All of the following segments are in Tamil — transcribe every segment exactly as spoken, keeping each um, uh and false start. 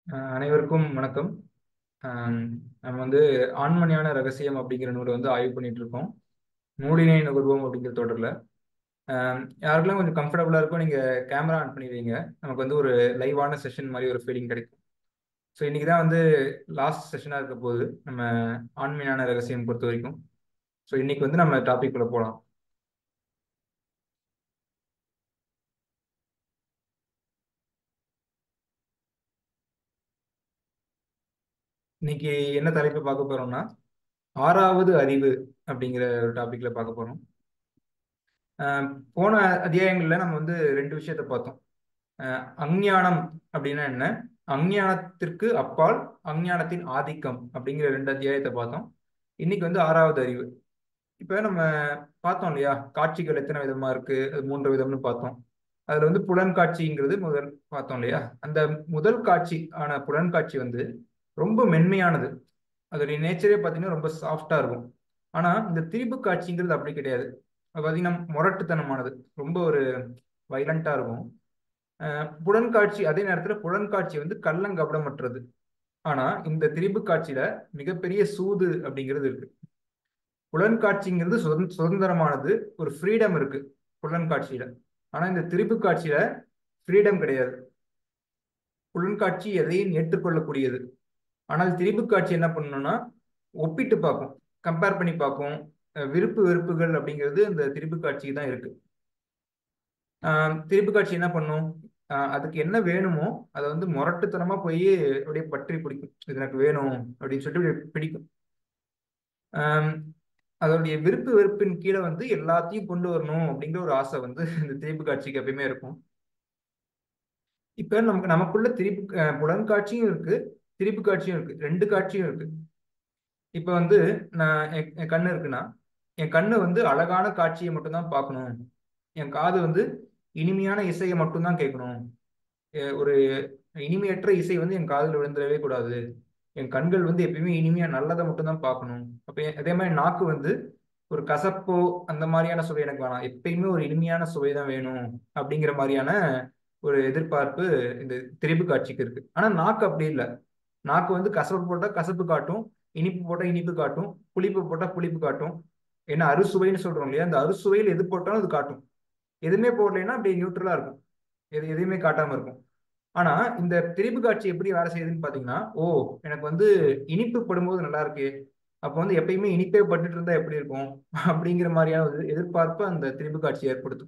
அஹ் அனைவருக்கும் வணக்கம். அஹ் நம்ம வந்து ஆண்மணியான ரகசியம் அப்படிங்கிற நூலை வந்து ஆய்வு பண்ணிட்டு இருக்கோம். நூலினை நுகர்வோம் அப்படிங்கிற தொடர்ல அஹ் யாருக்கெல்லாம் கொஞ்சம் கம்ஃபர்டபுளா இருக்கோ நீங்க கேமரா ஆன் பண்ணி வைங்க. நமக்கு வந்து ஒரு லைவான செஷன் மாதிரி ஒரு ஃபீலிங் கிடைக்கும். ஸோ இன்னைக்கு தான் வந்து லாஸ்ட் செஷனாக இருக்க போகுது நம்ம ஆண்மணியான ரகசியம் பொறுத்த வரைக்கும். ஸோ இன்னைக்கு வந்து நம்ம டாபிக் குள்ள போகலாம். இன்னைக்கு என்ன தலைப்பு பார்க்க போறோம்னா ஆறாவது அறிவு அப்படிங்கிற ஒரு டாபிக்ல பார்க்க போறோம். அஹ் போன அத்தியாயங்கள்ல நம்ம வந்து ரெண்டு விஷயத்த பார்த்தோம். அஹ் அஞ்ஞானம் அப்படின்னா என்ன, அஞ்ஞானத்திற்கு அப்பால் அஞ்ஞானத்தின் ஆதிக்கம் அப்படிங்கிற ரெண்டு அத்தியாயத்தை பார்த்தோம். இன்னைக்கு வந்து ஆறாவது அறிவு. இப்ப நம்ம பார்த்தோம் இல்லையா, காட்சிகள் எத்தனை விதமா இருக்கு, அது மூன்று விதம்னு பார்த்தோம். அதுல வந்து புலன்காட்சிங்கிறது முதல் பார்த்தோம் இல்லையா. அந்த முதல் காட்சி ஆன புலன்காட்சி வந்து ரொம்ப மென்மையானது. அதோடைய நேச்சரே பார்த்தீங்கன்னா ரொம்ப சாஃப்டா இருக்கும். ஆனா இந்த திரிபு காட்சிங்கிறது அப்படி கிடையாது. அது பார்த்தீங்கன்னா முரட்டுத்தனமானது, ரொம்ப ஒரு வைலண்டா இருக்கும். அஹ் புலன்காட்சி அதே நேரத்துல புலன்காட்சி வந்து கள்ளங்கபடமற்றது. ஆனா இந்த திரிபு காட்சியில மிகப்பெரிய சூது அப்படிங்கிறது இருக்கு. புலன்காட்சிங்கிறது சுதந் சுதந்திரமானது, ஒரு ஃப்ரீடம் இருக்கு புலன்காட்சியில. ஆனா இந்த திரிபு காட்சியில ஃப்ரீடம் கிடையாது. புலன்காட்சி எதையும் ஏற்றுக்கொள்ளக்கூடியது. ஆனால் திரிபு காட்சி என்ன பண்ணணும்னா ஒப்பிட்டு பார்க்கும், கம்பேர் பண்ணி பார்க்கும். அஹ் விருப்பு வெறுப்புகள் அப்படிங்கிறது இந்த திரிபு காட்சிக்கு தான் இருக்கு. ஆஹ் திரிபு காட்சி என்ன பண்ணும், ஆஹ் அதுக்கு என்ன வேணுமோ அதை வந்து முரட்டுத்தனமா போய் அப்படியே பற்றி பிடிக்கும். இது எனக்கு வேணும் அப்படின்னு சொல்லிட்டு இப்படி பிடிக்கும். ஆஹ் அதோடைய விருப்பு வெறுப்பின் கீழே வந்து எல்லாத்தையும் கொண்டு வரணும் அப்படிங்கிற ஒரு ஆசை வந்து இந்த திரிபு காட்சிக்கு எப்பயுமே இருக்கும். இப்ப நமக்கு நமக்குள்ள திரிபு அஹ் புலன்காட்சியும் இருக்கு, திரிபு காட்சியும் இருக்கு, ரெண்டு காட்சியும் இருக்கு. இப்ப வந்து நான் என் என் கண்ணு இருக்குன்னா என் கண்ணு வந்து அழகான காட்சியை மட்டும்தான் பார்க்கணும். என் காது வந்து இனிமையான இசையை மட்டும்தான் கேட்கணும். அஹ் ஒரு இனிமையற்ற இசை வந்து என் காதுல விழுந்துடவே கூடாது. என் கண்கள் வந்து எப்பயுமே இனிமையா நல்லதை மட்டும்தான் பார்க்கணும். அப்ப எ- அதே மாதிரி நாக்கு வந்து ஒரு கசப்போ அந்த மாதிரியான சுவை எனக்கு வேணாம், எப்பயுமே ஒரு இனிமையான சுவை தான் வேணும் அப்படிங்கிற மாதிரியான ஒரு எதிர்பார்ப்பு இந்த திரிபு காட்சிக்கு இருக்கு. ஆனா நாக்கு அப்படி இல்லை. நாக்கு வந்து கசப்பு போட்டா கசப்பு காட்டும், இனிப்பு போட்டா இனிப்பு காட்டும், புளிப்பு போட்டா புளிப்பு காட்டும். ஏன்னா அறுசுவைன்னு சொல்றோம் இல்லையா, அந்த அறுசுவையில் எது போட்டாலும் அது காட்டும். எதுவுமே போடலைன்னா அப்படியே நியூட்ரலா இருக்கும், எது எதையுமே காட்டாம இருக்கும். ஆனா இந்த திரிபு காட்சி எப்படி வேலை செய்யுதுன்னு பாத்தீங்கன்னா, ஓ எனக்கு வந்து இனிப்பு படும்போது நல்லா இருக்கு, அப்போ வந்து எப்பயுமே இனிப்பே பட்டுட்டு இருந்தா எப்படி இருக்கும் அப்படிங்கிற மாதிரியான ஒரு எதிர்பார்ப்பு அந்த திரிபு காட்சி ஏற்படுத்தும்.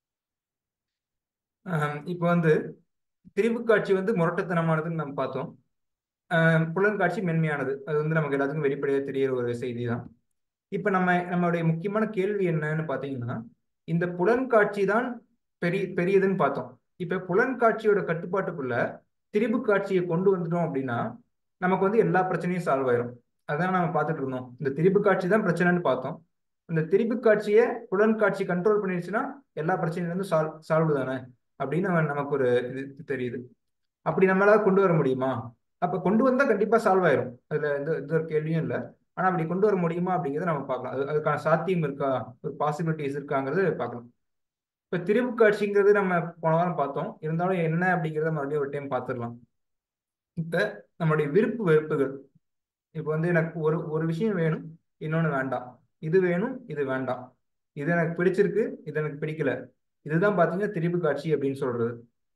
ஆஹ் இப்போ வந்து திரிபு காட்சி வந்து முரட்டுத்தனமானதுன்னு நம்ம பார்த்தோம். ஆஹ் புலன்காட்சி மென்மையானது, அது வந்து நமக்கு எல்லாத்துக்கும் வெளிப்படையா தெரியற ஒரு செய்தி தான். இப்ப நம்ம நம்மளுடைய முக்கியமான கேள்வி என்னன்னு பாத்தீங்கன்னா, இந்த புலன்காட்சி தான் பெரிய பெரியதுன்னு பார்த்தோம். இப்ப புலன்காட்சியோட கட்டுப்பாட்டுக்குள்ள திரிபு காட்சியை கொண்டு வந்துட்டோம் அப்படின்னா நமக்கு வந்து எல்லா பிரச்சனையும் சால்வ் ஆயிரும். அதான் நம்ம பார்த்துட்டு இருந்தோம், இந்த திரிபு காட்சி தான் பிரச்சனைன்னு பார்த்தோம். இந்த திரிபு காட்சியை புலன்காட்சி கண்ட்ரோல் பண்ணிடுச்சுன்னா எல்லா பிரச்சனையில இருந்து சால்வ் சால்வ் தானே அப்படின்னு நம்ம- நமக்கு ஒரு இது தெரியுது. அப்படி நம்மளால கொண்டு வர முடியுமா? அப்ப கொண்டு வந்தா கண்டிப்பா சால்வ் ஆயிரும், அதுல எந்த எந்த ஒரு கேள்வியும் இல்லை. ஆனா அப்படி கொண்டு வர முடியுமா அப்படிங்கிறத நம்ம பார்க்கலாம். அது அதுக்கான சாத்தியம் இருக்கா, ஒரு பாசிபிலிட்டிஸ் இருக்காங்கிறது பார்க்கலாம். இப்ப திரிபு காட்சிங்கிறது நம்ம போன வாரம் பார்த்தோம், இருந்தாலும் என்ன அப்படிங்கிறத மறுபடியும் ஒரு டைம் பார்த்துடலாம். இப்ப நம்மளுடைய விருப்பு வெறுப்புகள். இப்ப வந்து எனக்கு ஒரு ஒரு விஷயம் வேணும், இன்னொன்னு வேண்டாம். இது வேணும், இது வேண்டாம். இது எனக்கு பிடிச்சிருக்கு, இது எனக்கு பிடிக்கல. இதுதான் பாத்தீங்கன்னா திரிபு காட்சி அப்படின்னு சொல்றது.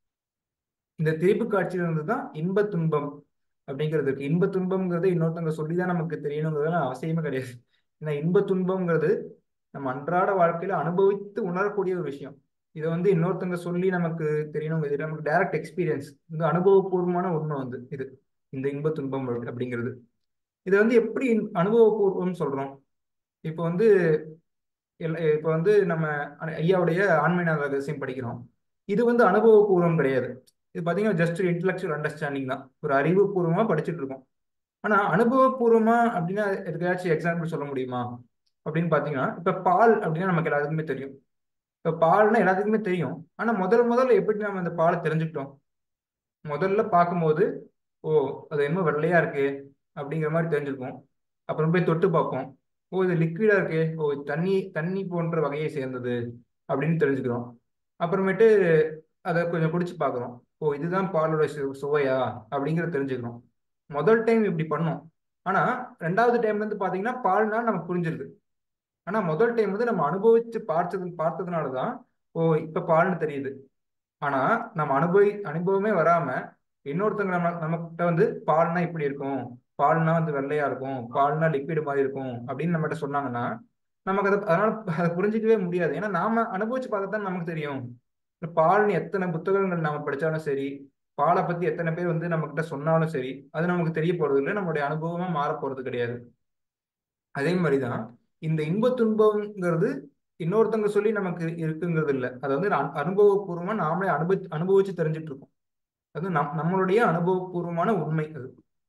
இந்த திரிபு காட்சியில இருந்து தான் இன்ப துன்பம் அப்படிங்கிறது இருக்கு. இன்ப துன்பம்ங்கிறது இன்னொருத்தவங்க சொல்லிதான் நமக்கு தெரியணுங்கிறது அவசியமே கிடையாது. ஏன்னா இன்ப துன்பம்ங்கிறது நம்ம அன்றாட வாழ்க்கையில அனுபவித்து உணரக்கூடிய ஒரு விஷயம். இதை வந்து இன்னொருத்தவங்க சொல்லி நமக்கு தெரியணும், இது நமக்கு டைரக்ட் எக்ஸ்பீரியன்ஸ், இந்த அனுபவபூர்வமான உண்மை வந்து இது, இந்த இன்ப துன்பம் அப்படிங்கிறது. இதை வந்து எப்படி அனுபவபூர்வம் சொல்றோம்? இப்போ வந்து எல்ல- இப்போ வந்து நம்ம ஐயாவுடைய ஆண்மையான ரகசியம் படிக்கிறோம். இது வந்து அனுபவபூர்வம் கிடையாது. இது பாத்தீங்கன்னா ஜஸ்ட் இன்டெலெக்சுவல் அண்டர்ஸ்டாண்டிங் தான், ஒரு அறிவுபூர்வமா படிச்சுட்டு இருக்கோம். ஆனா அனுபவபூர்வமா அப்படின்னா எதுக்காச்சும் எக்ஸாம்பிள் சொல்ல முடியுமா அப்படின்னு பாத்தீங்கன்னா, இப்ப பால் அப்படின்னா நமக்கு எல்லாத்துக்குமே தெரியும். இப்ப பால்னா எல்லாத்துக்குமே தெரியும். ஆனா முதல் முதல்ல எப்படி நம்ம அந்த பாலை தெரிஞ்சுக்கிட்டோம்? முதல்ல பார்க்கும்போது, ஓ அது என்ன வெள்ளையா இருக்கு அப்படிங்கிற மாதிரி தெரிஞ்சிருக்கும். அப்புறம் போய் தொட்டு பார்ப்போம், ஓ இது லிக்விடா இருக்கு, ஓ இது தண்ணி தண்ணி போன்ற வகையை சேர்ந்தது அப்படின்னு தெரிஞ்சுக்கிறோம். அப்புறமேட்டு அதை கொஞ்சம் குடிச்சு பார்க்குறோம். ஓ இதுதான் பாலோட சு- சுவையா அப்படிங்கிறத தெரிஞ்சுக்கிறோம். முதல் டைம் இப்படி பண்ணோம். ஆனா ரெண்டாவது டைம்ல இருந்து பாத்தீங்கன்னா பால்னா நமக்கு புரிஞ்சிருது. ஆனா முதல் டைம் வந்து நம்ம அனுபவிச்சு பார்த்தது பார்த்ததுனாலதான் ஓ இப்ப பால்னு தெரியுது. ஆனா நம்ம அனுபவி அனுபவமே வராம இன்னொருத்தங்க நம்ம நம்ம கிட்ட வந்து பால்னா இப்படி இருக்கும், பால்னா வந்து வெள்ளையா இருக்கும், பால்னா லிக்விட் மாதிரி இருக்கும் அப்படின்னு நம்மகிட்ட சொன்னாங்கன்னா நமக்கு அதை அதனால அதை புரிஞ்சிக்கவே முடியாது. ஏன்னா நாம அனுபவிச்சு பார்த்தா தான் நமக்கு தெரியும். இந்த பால்னு எத்தனை புத்தகங்கள் நாம படிச்சாலும் சரி, பாலை பத்தி எத்தனை பேர் வந்து நம்ம கிட்ட சொன்னாலும் சரி, அது நமக்கு தெரிய போறது இல்லை, நம்மளுடைய அனுபவமா மாற போறது கிடையாது. அதே மாதிரிதான் இந்த இன்ப துன்பம்ங்கிறது இன்னொருத்தவங்க சொல்லி நமக்கு இருக்குங்கிறது இல்லை. அது வந்து அனு- அனுபவபூர்வமா நாமளே அனுபவி அனுபவிச்சு தெரிஞ்சுட்டு இருக்கோம். அது நம் நம்மளுடைய அனுபவபூர்வமான உண்மை அது.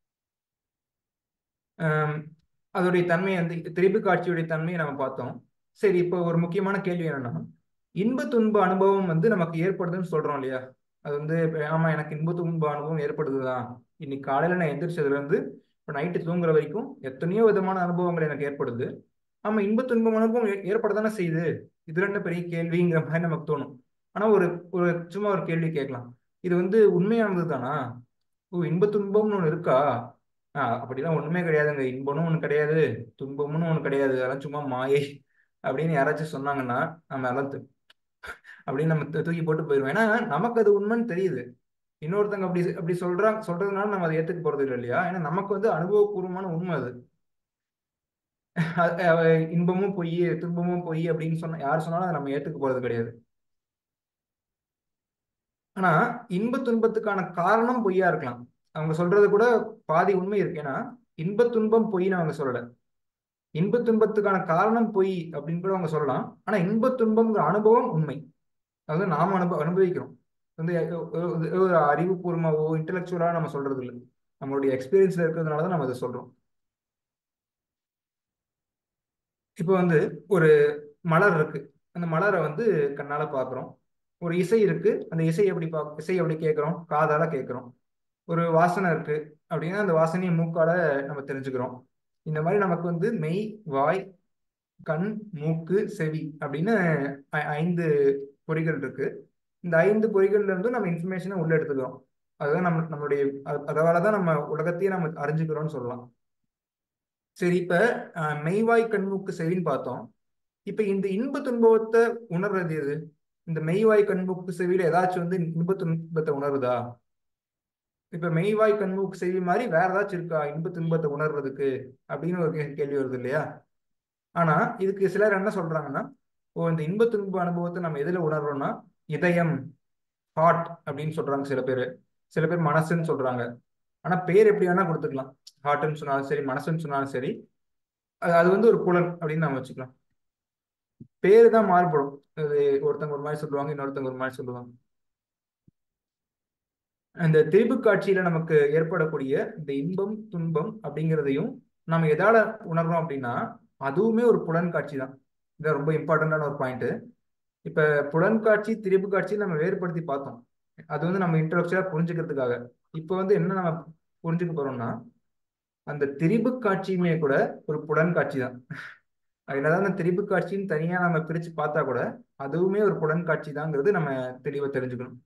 ஆம், அதோடைய தன்மையை வந்து திரிபு காட்சியுடைய தன்மையை நம்ம பார்த்தோம். சரி, இப்போ ஒரு முக்கியமான கேள்வி என்னன்னா, இன்ப துன்ப அனுபவம் வந்து நமக்கு ஏற்படுதுன்னு சொல்றோம் இல்லையா? அது வந்து இப்ப, ஆமா எனக்கு இன்ப துன்ப அனுபவம் ஏற்படுதுதான். இன்னைக்கு காலையில நான் எந்திரிச்சதுல இருந்து இப்போ நைட்டு தூங்குற வரைக்கும் எத்தனையோ விதமான அனுபவங்கள் எனக்கு ஏற்படுது. ஆமா, இன்ப துன்பம் அனுபவம் ஏ- ஏற்படத்தானே செய்யுது. இதுல என்ன பெரிய கேள்விங்கிற மாதிரி நமக்கு தோணும். ஆனா ஒரு ஒரு சும்மா ஒரு கேள்வி கேட்கலாம். இது வந்து உண்மையானது தானா? ஓ இன்ப துன்பம்னு ஒண்ணு இருக்கா? ஆஹ் அப்படிலாம் ஒண்ணுமே கிடையாதுங்க. இன்பம்னு ஒண்ணு கிடையாது, துன்பம்னு ஒண்ணு கிடையாது, அதெல்லாம் சும்மா மாயை அப்படின்னு யாராச்சும் சொன்னாங்கன்னா நம்ம எல்லாம் தூ- அப்படின்னு நம்ம தூ- தூக்கி போட்டு போயிடுவோம். ஏன்னா நமக்கு அது உண்மைன்னு தெரியுது. இன்னொருத்தங்க அப்படி அப்படி சொல்றாங்க சொல்றதுனால நம்ம அதை ஏத்துக்க போறது இல்லை இல்லையா? ஏன்னா நமக்கு வந்து அனுபவபூர்வமான உண்மை அது. அ- அ- இன்பமும் பொய், துன்பமும் பொய் அப்படின்னு சொன்ன யார் சொன்னாலும் அதை நம்ம ஏத்துக்க போறது கிடையாது. ஆனா இன்ப துன்பத்துக்கான காரணம் பொய்யா இருக்கலாம். அவங்க சொல்றது கூட பாதி உண்மை இருக்கு. ஏன்னா இன்ப துன்பம் பொய்ன்னு அவங்க சொல்லல. இன்ப துன்பத்துக்கான காரணம் பொய் அப்படின்னு கூட அவங்க சொல்லலாம். ஆனா இன்ப துன்பம்ங்கிற அனுபவம் உண்மை. அதாவது நாம அனுபவ அனுபவிக்கிறோம். வந்து ஒரு ஒரு- ஒரு அறிவுபூர்வமாவோ இன்டெலெக்சுவலா நம்ம சொல்றது இல்லை. நம்மளுடைய எக்ஸ்பீரியன்ஸ்ல இருக்கிறதுனால தான் நம்ம அதை சொல்றோம். இப்போ வந்து ஒரு மலர் இருக்கு. அந்த மலரை வந்து கண்ணால பார்க்குறோம். ஒரு இசை இருக்கு. அந்த இசை எப்படி பா இசை எப்படி கேட்குறோம்? காதால கேட்குறோம். ஒரு வாசனை இருக்கு அப்படின்னா அந்த வாசனையை மூக்கால நம்ம தெரிஞ்சுக்கிறோம். இந்த மாதிரி நமக்கு வந்து மெய், வாய், கண், மூக்கு, செவி அப்படின்னு ஐ- ஐந்து பொறிகள் இருக்கு. இந்த ஐந்து பொறிகள்ல இருந்தும் நம்ம இன்ஃபர்மேஷனை உள்ள எடுத்துக்கிறோம். அதுதான் நம்ம நம்மளுடைய அ- அதனால தான் நம்ம உலகத்தையே நம்ம அறிஞ்சுக்கிறோம்னு சொல்லலாம். சரி, இப்ப அஹ், மெய்வாய், கண், மூக்கு, செவின்னு பார்த்தோம். இப்ப இந்த இன்ப துன்பத்தை உணர்றது எது? இந்த மெய்வாய், கண்மூக்கு, செவியில ஏதாச்சும் வந்து இன்ப துன்பத்தை உணருதா? இப்ப மெய்வாய், கண்மூக்கு, செவி மாதிரி வேற ஏதாச்சும் இருக்கா இன்ப துன்பத்தை உணர்றதுக்கு அப்படின்னு ஒரு கே- கேள்வி வருது இல்லையா? ஆனா இதுக்கு சிலர் என்ன சொல்றாங்கன்னா, ஓ இந்த இன்ப துன்ப அனுபவத்தை நம்ம எதுல உணர்றோம்னா இதயம், ஹார்ட் அப்படின்னு சொல்றாங்க சில பேர். சில பேர் மனசுன்னு சொல்றாங்க. ஆனா பேர் எப்படி வேணா கொடுத்துக்கலாம். ஹார்ட்னு சொன்னாலும் சரி, மனசுன்னு சொன்னாலும் சரி, அது அது வந்து ஒரு புலன் அப்படின்னு நம்ம வச்சுக்கலாம். பேரு தான் மாறுபடும். அது ஒருத்தங்க ஒரு மாதிரி சொல்லுவாங்க, இன்னொருத்தங்க ஒரு மாதிரி சொல்லுவாங்க. அந்த திரிபு காட்சியில நமக்கு ஏற்படக்கூடிய இந்த இன்பம் துன்பம் அப்படிங்கிறதையும் நம்ம எதால உணர்றோம் அப்படின்னா அதுவுமே ஒரு புலன் காட்சி தான். இது ரொம்ப இம்பார்ட்டன்டான ஒரு பாயிண்ட். இப்ப புலன் காட்சி திரிபு காட்சி நம்ம வேறுபடுத்தி பார்த்தோம். அது வந்து நம்ம இன்டலெக்சுவலா புரிஞ்சுக்கிறதுக்காக. இப்ப வந்து என்ன நம்ம புரிஞ்சுக்க போறோம்னா அந்த திரிபு காட்சியுமே கூட ஒரு புலன் காட்சி தான். என்னதான் அந்த திரிபு காட்சின்னு தனியா நம்ம பிரிச்சு பார்த்தா கூட அதுவுமே ஒரு புலன் காட்சி தாங்கிறது நம்ம தெளிவா தெரிஞ்சுக்கணும்.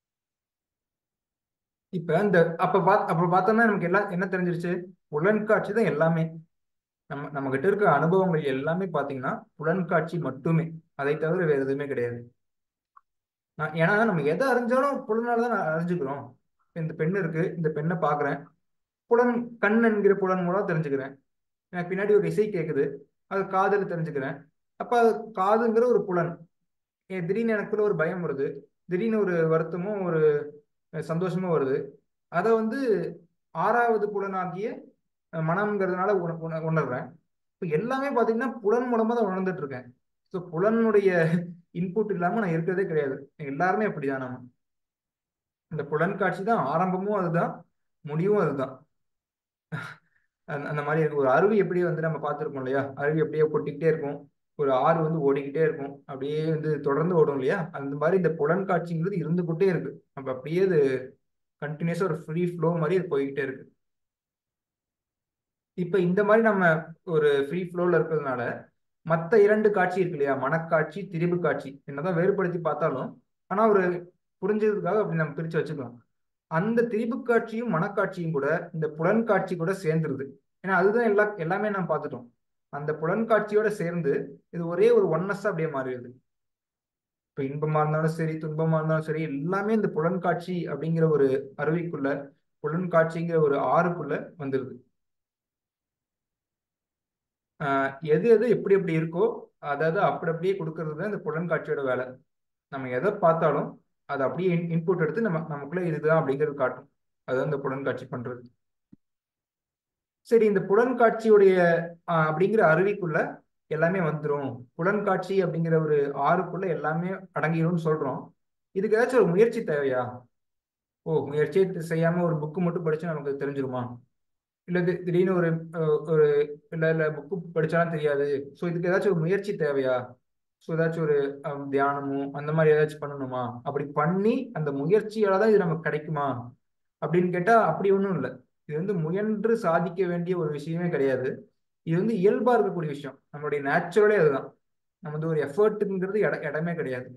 இப்ப இந்த அப்ப பாத் அப்ப பார்த்தோம்னா நமக்கு எல்லாம் என்ன தெரிஞ்சிருச்சு? புலன்காட்சி தான் எல்லாமே. நம்ம நம்ம கிட்ட இருக்க அனுபவங்கள் எல்லாமே பாத்தீங்கன்னா புலன்காட்சி மட்டுமே. அதை தவிர வேற எதுவுமே கிடையாது. நான் ஏன்னா நம்ம எதை அறிஞ்சாலும் புலனால தான் நான் அறிஞ்சுக்கிறோம். இந்த பெண் இருக்கு, இந்த பெண்ணை பாக்குறேன், புலன், கண் என்கிற புலன் மூலம் தெரிஞ்சுக்கிறேன். எனக்கு பின்னாடி ஒரு இசை கேட்குது, அது காதுல தெரிஞ்சுக்கிறேன். அப்ப அது காதுங்கிற ஒரு புலன். ஏன் திடீர்னு எனக்குள்ள ஒரு பயம் வருது, திடீர்னு ஒரு வருத்தமும் ஒரு சந்தோஷமும் வருது. அதை வந்து ஆறாவது புலனாகிய அஹ், மனம்ங்கிறதுனால உண உண- உணர்றேன். இப்போ எல்லாமே பார்த்தீங்கன்னா புலன் மூலமா தான் உணர்ந்துட்டு இருக்கேன். ஸோ புலனுடைய இன்புட் இல்லாம நான் இருக்கிறதே கிடையாது. எல்லாருமே அப்படிதான். நம்ம இந்த புலன் காட்சி தான் ஆரம்பமும் அதுதான், முடிவும் அதுதான். அந்த அந்த மாதிரி இருக்கு. ஒரு அருவி எப்படியே வந்து நம்ம பார்த்துருக்கோம் இல்லையா? அருவி அப்படியே கொட்டிக்கிட்டே இருக்கும். ஒரு ஆறு வந்து ஓடிக்கிட்டே இருக்கும், அப்படியே வந்து தொடர்ந்து ஓடும் இல்லையா? அந்த மாதிரி இந்த புலன் காட்சிங்கிறது இருந்துகிட்டே இருக்கு. நம்ம அப்படியே அது கண்டினியூஸா ஒரு ஃப்ரீ ஃப்ளோ மாதிரி அது போய்கிட்டே இருக்கு. இப்ப இந்த மாதிரி நம்ம ஒரு ஃப்ரீ ஃப்ளோல இருக்கிறதுனால மத்த இரண்டு காட்சி இருக்கு இல்லையா? மனக்காட்சி, திரிபு காட்சி, என்னதான் வேறுபடுத்தி பார்த்தாலும் ஆனா ஒரு புரிஞ்சதுக்காக அப்படி நம்ம பிரிச்சு வச்சுக்கலாம். அந்த திரிபு காட்சியும் மனக்காட்சியும் கூட இந்த புலன் காட்சி கூட சேர்ந்துருது. ஏன்னா அதுதான் எல்லா எல்லாமே நம்ம பார்த்துட்டோம். அந்த புலன் காட்சியோட சேர்ந்து இது ஒரே ஒரு ஒன்னஸ் அப்படியே மாறிடுது. இப்ப இன்பமா இருந்தாலும் சரி, துன்பமா இருந்தாலும் சரி, எல்லாமே இந்த புலன் காட்சி அப்படிங்கிற ஒரு அருவிக்குள்ள, புலன் காட்சிங்கிற ஒரு ஆறுக்குள்ள வந்துருது. ஆஹ் எது எது எப்படி எப்படி இருக்கோ அதாவது அப்படி அப்படியே கொடுக்கறது தான் இந்த புலன் காட்சியோட வேலை. நம்ம எதை பார்த்தாலும் அதை அப்படியே இன்புட் எடுத்து நம்ம நமக்குள்ள இதுதான் அப்படிங்கிறது காட்டும். அதுதான் இந்த புலன் காட்சி பண்றது. சரி, இந்த புலன் காட்சியுடைய ஆஹ் அப்படிங்கிற அருவிக்குள்ள எல்லாமே வந்துடும், புலன் காட்சி அப்படிங்கிற ஒரு ஆறுக்குள்ள எல்லாமே அடங்கிடும்னு சொல்றோம். இதுக்கு ஏதாச்சும் ஒரு முயற்சி தேவையா? ஓ, முயற்சியே செய்யாம ஒரு புக்கு மட்டும் படிச்சு நமக்கு தெரிஞ்சிருமா? இல்ல தி- திடீர்னு ஒரு அஹ், ஒரு இல்ல இல்ல புக்கு படிச்சாலும் தெரியாது, ஸோ இதுக்கு ஏதாச்சும் ஒரு முயற்சி தேவையா? ஸோ ஏதாச்சும் ஒரு அஹ், தியானமோ அந்த மாதிரி ஏதாச்சும் பண்ணணுமா? அப்படி பண்ணி அந்த முயற்சியால தான் இது நமக்கு கிடைக்குமா அப்படின்னு கேட்டா அப்படி ஒன்றும் இல்லை. இது வந்து முயன்று சாதிக்க வேண்டிய ஒரு விஷயமே கிடையாது. இது வந்து இயல்பா இருக்கக்கூடிய விஷயம், நம்மளுடைய நேச்சுரலே அதுதான். நம்ம வந்து ஒரு எஃபர்ட்டுங்கிறது இட இடமே கிடையாது.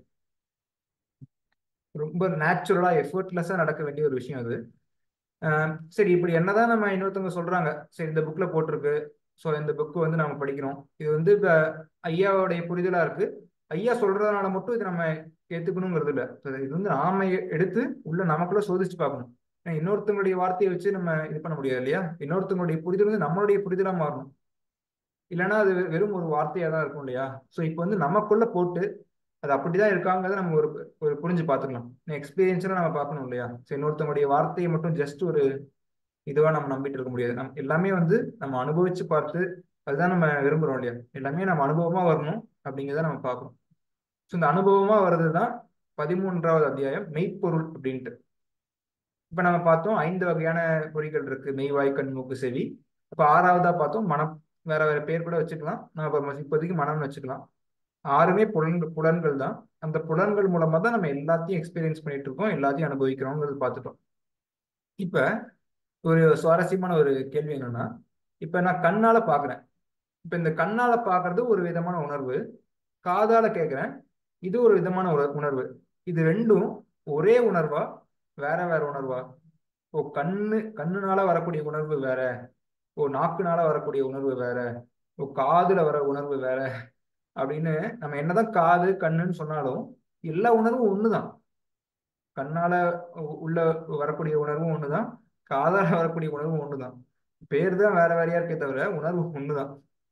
ரொம்ப நேச்சுரலா எஃபர்ட்லெஸ்ஸா நடக்க வேண்டிய ஒரு விஷயம் அது. ஆஹ் சரி, இப்படி என்னதான் நம்ம இன்னொருத்தவங்க சொல்றாங்க, சரி இந்த புக்ல போட்டிருக்கு, ஸோ இந்த புக்கு வந்து நம்ம படிக்கிறோம், இது வந்து இப்ப ஐயாவுடைய புரிதலா இருக்கு, ஐயா சொல்றதுனால மட்டும் இது நம்ம ஏத்துக்கணுங்கிறது இல்ல. So, இது வந்து நாம எ- எடுத்து உள்ள நமக்குள்ள சோதிச்சு பார்க்கணும். ஏன்னா இன்னொருத்தவங்களுடைய வார்த்தையை வச்சு நம்ம இது பண்ண முடியாது இல்லையா? இன்னொருத்தவங்களுடைய புரிதல் வந்து நம்மளுடைய புரிதலா மாறணும். இல்லைன்னா அது வெ- வெறும் ஒரு வார்த்தையா தான் இருக்கும் இல்லையா? ஸோ இப்போ வந்து நமக்குள்ள போட்டு அது அப்படிதான் இருக்காங்கிறத நம்ம ஒரு ஒரு புரிஞ்சு பார்த்துக்கலாம். எக்ஸ்பீரியன்ஸ்ல நம்ம பார்க்கணும் இல்லையா? சரி, இன்னொருத்தவங்களுடைய வார்த்தையை மட்டும் ஜஸ்ட் ஒரு இதுவா நம்ம நம்பிட்டு இருக்க முடியாது. நம் எல்லாமே வந்து நம்ம அனுபவிச்சு பார்த்து அதுதான் நம்ம விரும்புறோம் இல்லையா? எல்லாமே நம்ம அனுபவமா வரணும் அப்படிங்கிறத நம்ம பார்க்கணும். ஸோ இந்த அனுபவமா வர்றது தான் பதிமூன்றாவது அத்தியாயம் மெய்ப்பொருள் அப்படின்ட்டு. இப்ப நம்ம பார்த்தோம் ஐந்து வகையான பொறிகள் இருக்கு, மெய் வாய் கண் மூக்கு செவி. அப்ப ஆறாவதா பார்த்தோம் மனம். வேற வேற பேர் கூட வச்சுக்கலாம், நம்ம இப்ப இப்போதைக்கு மனம்னு வச்சுக்கலாம். ஆறுமே புலன்கள் புலன்கள் தான். அந்த புலன்கள் மூலமா தான் நம்ம எல்லாத்தையும் எக்ஸ்பீரியன்ஸ் பண்ணிட்டு இருக்கோம், எல்லாத்தையும் அனுபவிக்கிறோங்கிறது பார்த்துட்டோம். இப்ப ஒரு சுவாரஸ்யமான ஒரு கேள்வி என்னன்னா, இப்ப நான் கண்ணால பாக்குறேன். இப்ப இந்த கண்ணால பாக்குறது ஒரு விதமான உணர்வு, காதால கேட்கிறேன், இது ஒரு விதமான உணர்- உணர்வு. இது ரெண்டும் ஒரே உணர்வா, வேற வேற உணர்வா? ஓ, கண்ணு கண்ணுனால வரக்கூடிய உணர்வு வேற, ஓ நாக்குனால வரக்கூடிய உணர்வு வேற, ஓ காதுல வர உணர்வு வேற அப்படின்னு நம்ம என்னதான் காது கண்ணுன்னு சொன்னாலும் எல்லா உணர்வும் ஒண்ணுதான். கண்ணால உ- உள்ள வரக்கூடிய உணர்வும் ஒண்ணுதான், காதால வரக்கூடிய உணர்வும் ஒண்ணுதான். பேர் தான் வேற வேறையா இருக்கே தவிர உணர்வு ஒண்ணுதான்.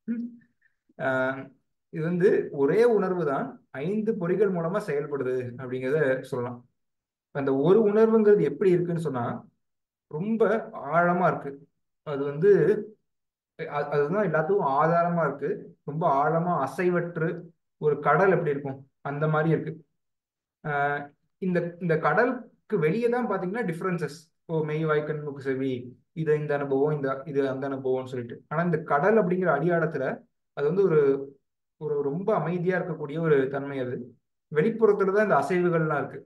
ஆஹ் இது வந்து ஒரே உணர்வு தான் ஐந்து பொறிகள் மூலமா செயல்படுது அப்படிங்கிறத சொல்லலாம். அந்த ஒரு உணர்வுங்கிறது எப்படி இருக்குன்னு சொன்னா ரொம்ப ஆழமா இருக்கு. அது வந்து அ- அதுதான் எல்லாத்துக்கும் ஆதாரமா இருக்கு. ரொம்ப ஆழமா அசைவற்று ஒரு கடல் எப்படி இருக்கும் அந்த மாதிரி இருக்கு. ஆஹ் இந்த இந்த கடலுக்கு வெளியே தான் பாத்தீங்கன்னா டிஃபரன்சஸ். ஓ, மெய் வாய் கண் மூக்கு செவி, இது இந்த அனுபவம், இந்த இது அந்த அனுபவம்னு சொல்லிட்டு. ஆனா இந்த கடல் அப்படிங்கிற அடியாழத்துல அது வந்து ஒரு ஒரு ரொம்ப அமைதியா இருக்கக்கூடிய ஒரு தன்மை அது. வெளிப்புறத்துல தான் இந்த அசைவுகள்லாம் இருக்கு.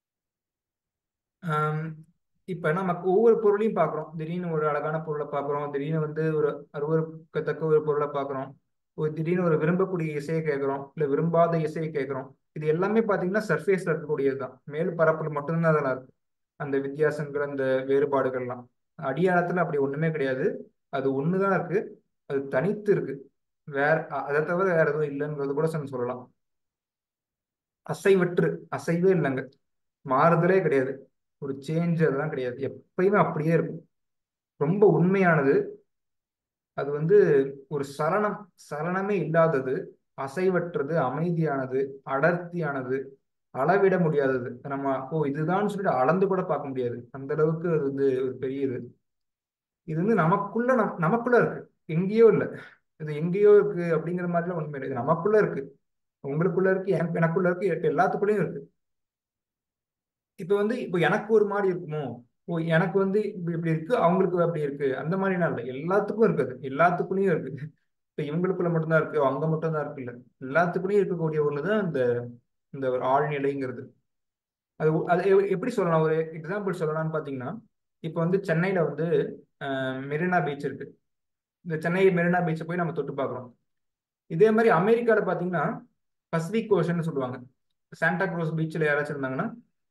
ஆம், இப்ப நமக்கு ஒவ்வொரு பொருளையும் பார்க்குறோம். திடீர்னு ஒரு அழகான பொருளை பார்க்குறோம், திடீர்னு வந்து ஒரு அருவருக்கத்தக்க ஒரு பொருளை பார்க்குறோம், ஒரு திடீர்னு ஒரு விரும்பக்கூடிய இசையை கேட்குறோம், இல்லை விரும்பாத இசையை கேட்குறோம். இது எல்லாமே பார்த்தீங்கன்னா சர்ஃபேஸ்ல இருக்கக்கூடியது தான், மேல் பரப்புல மட்டும்தான் அதெல்லாம் இருக்கு. அந்த வித்தியாசங்கள், அந்த வேறுபாடுகள்லாம் அடியாளத்துல அப்படி ஒண்ணுமே கிடையாது. அது ஒண்ணுதான் இருக்கு, அது தனித்து இருக்கு. வேற அ- அதை தவிர வேற எதுவும் இல்லைங்கிறது கூட நம்ம சொல்லலாம். அசைவற்று, அசைவே இல்லைங்க, மாறுதலே கிடையாது, ஒரு சேஞ்ச் அதெல்லாம் கிடையாது, எப்பயுமே அப்படியே இருக்கும். ரொம்ப உண்மையானது. அது வந்து ஒரு சலனம், சலனமே இல்லாதது, அசைவற்றது, அமைதியானது, அடர்த்தியானது, அளவிட முடியாதது. நம்ம ஓ இதுதான் சொல்லிட்டு அளந்து கூட பார்க்க முடியாது, அந்த அளவுக்கு அது வந்து ஒரு பெரிய இது. இது வந்து நமக்குள்ள நம் நமக்குள்ள இருக்கு, எங்கேயோ இல்லை. இது எங்கேயோ இருக்கு அப்படிங்கிற மாதிரிலாம் ஒண்ணுமே இல்லை, இது நமக்குள்ள இருக்கு. உங்களுக்குள்ள இருக்கு, எனக்கு எனக்குள்ள இருக்கு, இப்ப எல்லாத்துக்குள்ளயும் இருக்கு. இப்ப வந்து இப்போ எனக்கு ஒரு மாதிரி இருக்குமோ, ஓ எனக்கு வந்து இப்படி இப்படி இருக்கு, அவங்களுக்கு அப்படி இருக்கு, அந்த மாதிரிலாம் இல்லை, எல்லாத்துக்கும் இருக்குது, எல்லாத்துக்குள்ளேயும் இருக்கு. இப்ப இவங்களுக்குள்ள மட்டும்தான் இருக்கு, அங்க மட்டும்தான் இருக்கு இல்ல, எல்லாத்துக்குள்ளேயும் இருக்கக்கூடிய ஒண்ணுதான் இந்த இந்த ஒரு ஆழ்நிலைங்கிறது. அது ஒ- அது எ- எப்படி சொல்லலாம், ஒரு எக்ஸாம்பிள் சொல்லலாம்னு பாத்தீங்கன்னா, இப்போ வந்து சென்னையில வந்து அஹ், மெரினா பீச் இருக்கு. இந்த சென்னை மெரினா பீச்சை போய் நம்ம தொட்டு பார்க்குறோம். இதே மாதிரி அமெரிக்கால பாத்தீங்கன்னா பசிபிக் ஓஷன் சொல்லுவாங்க. சாண்டா க்ரூஸ் பீச்சில் யாராச்சும் இருந்தாங்கன்னா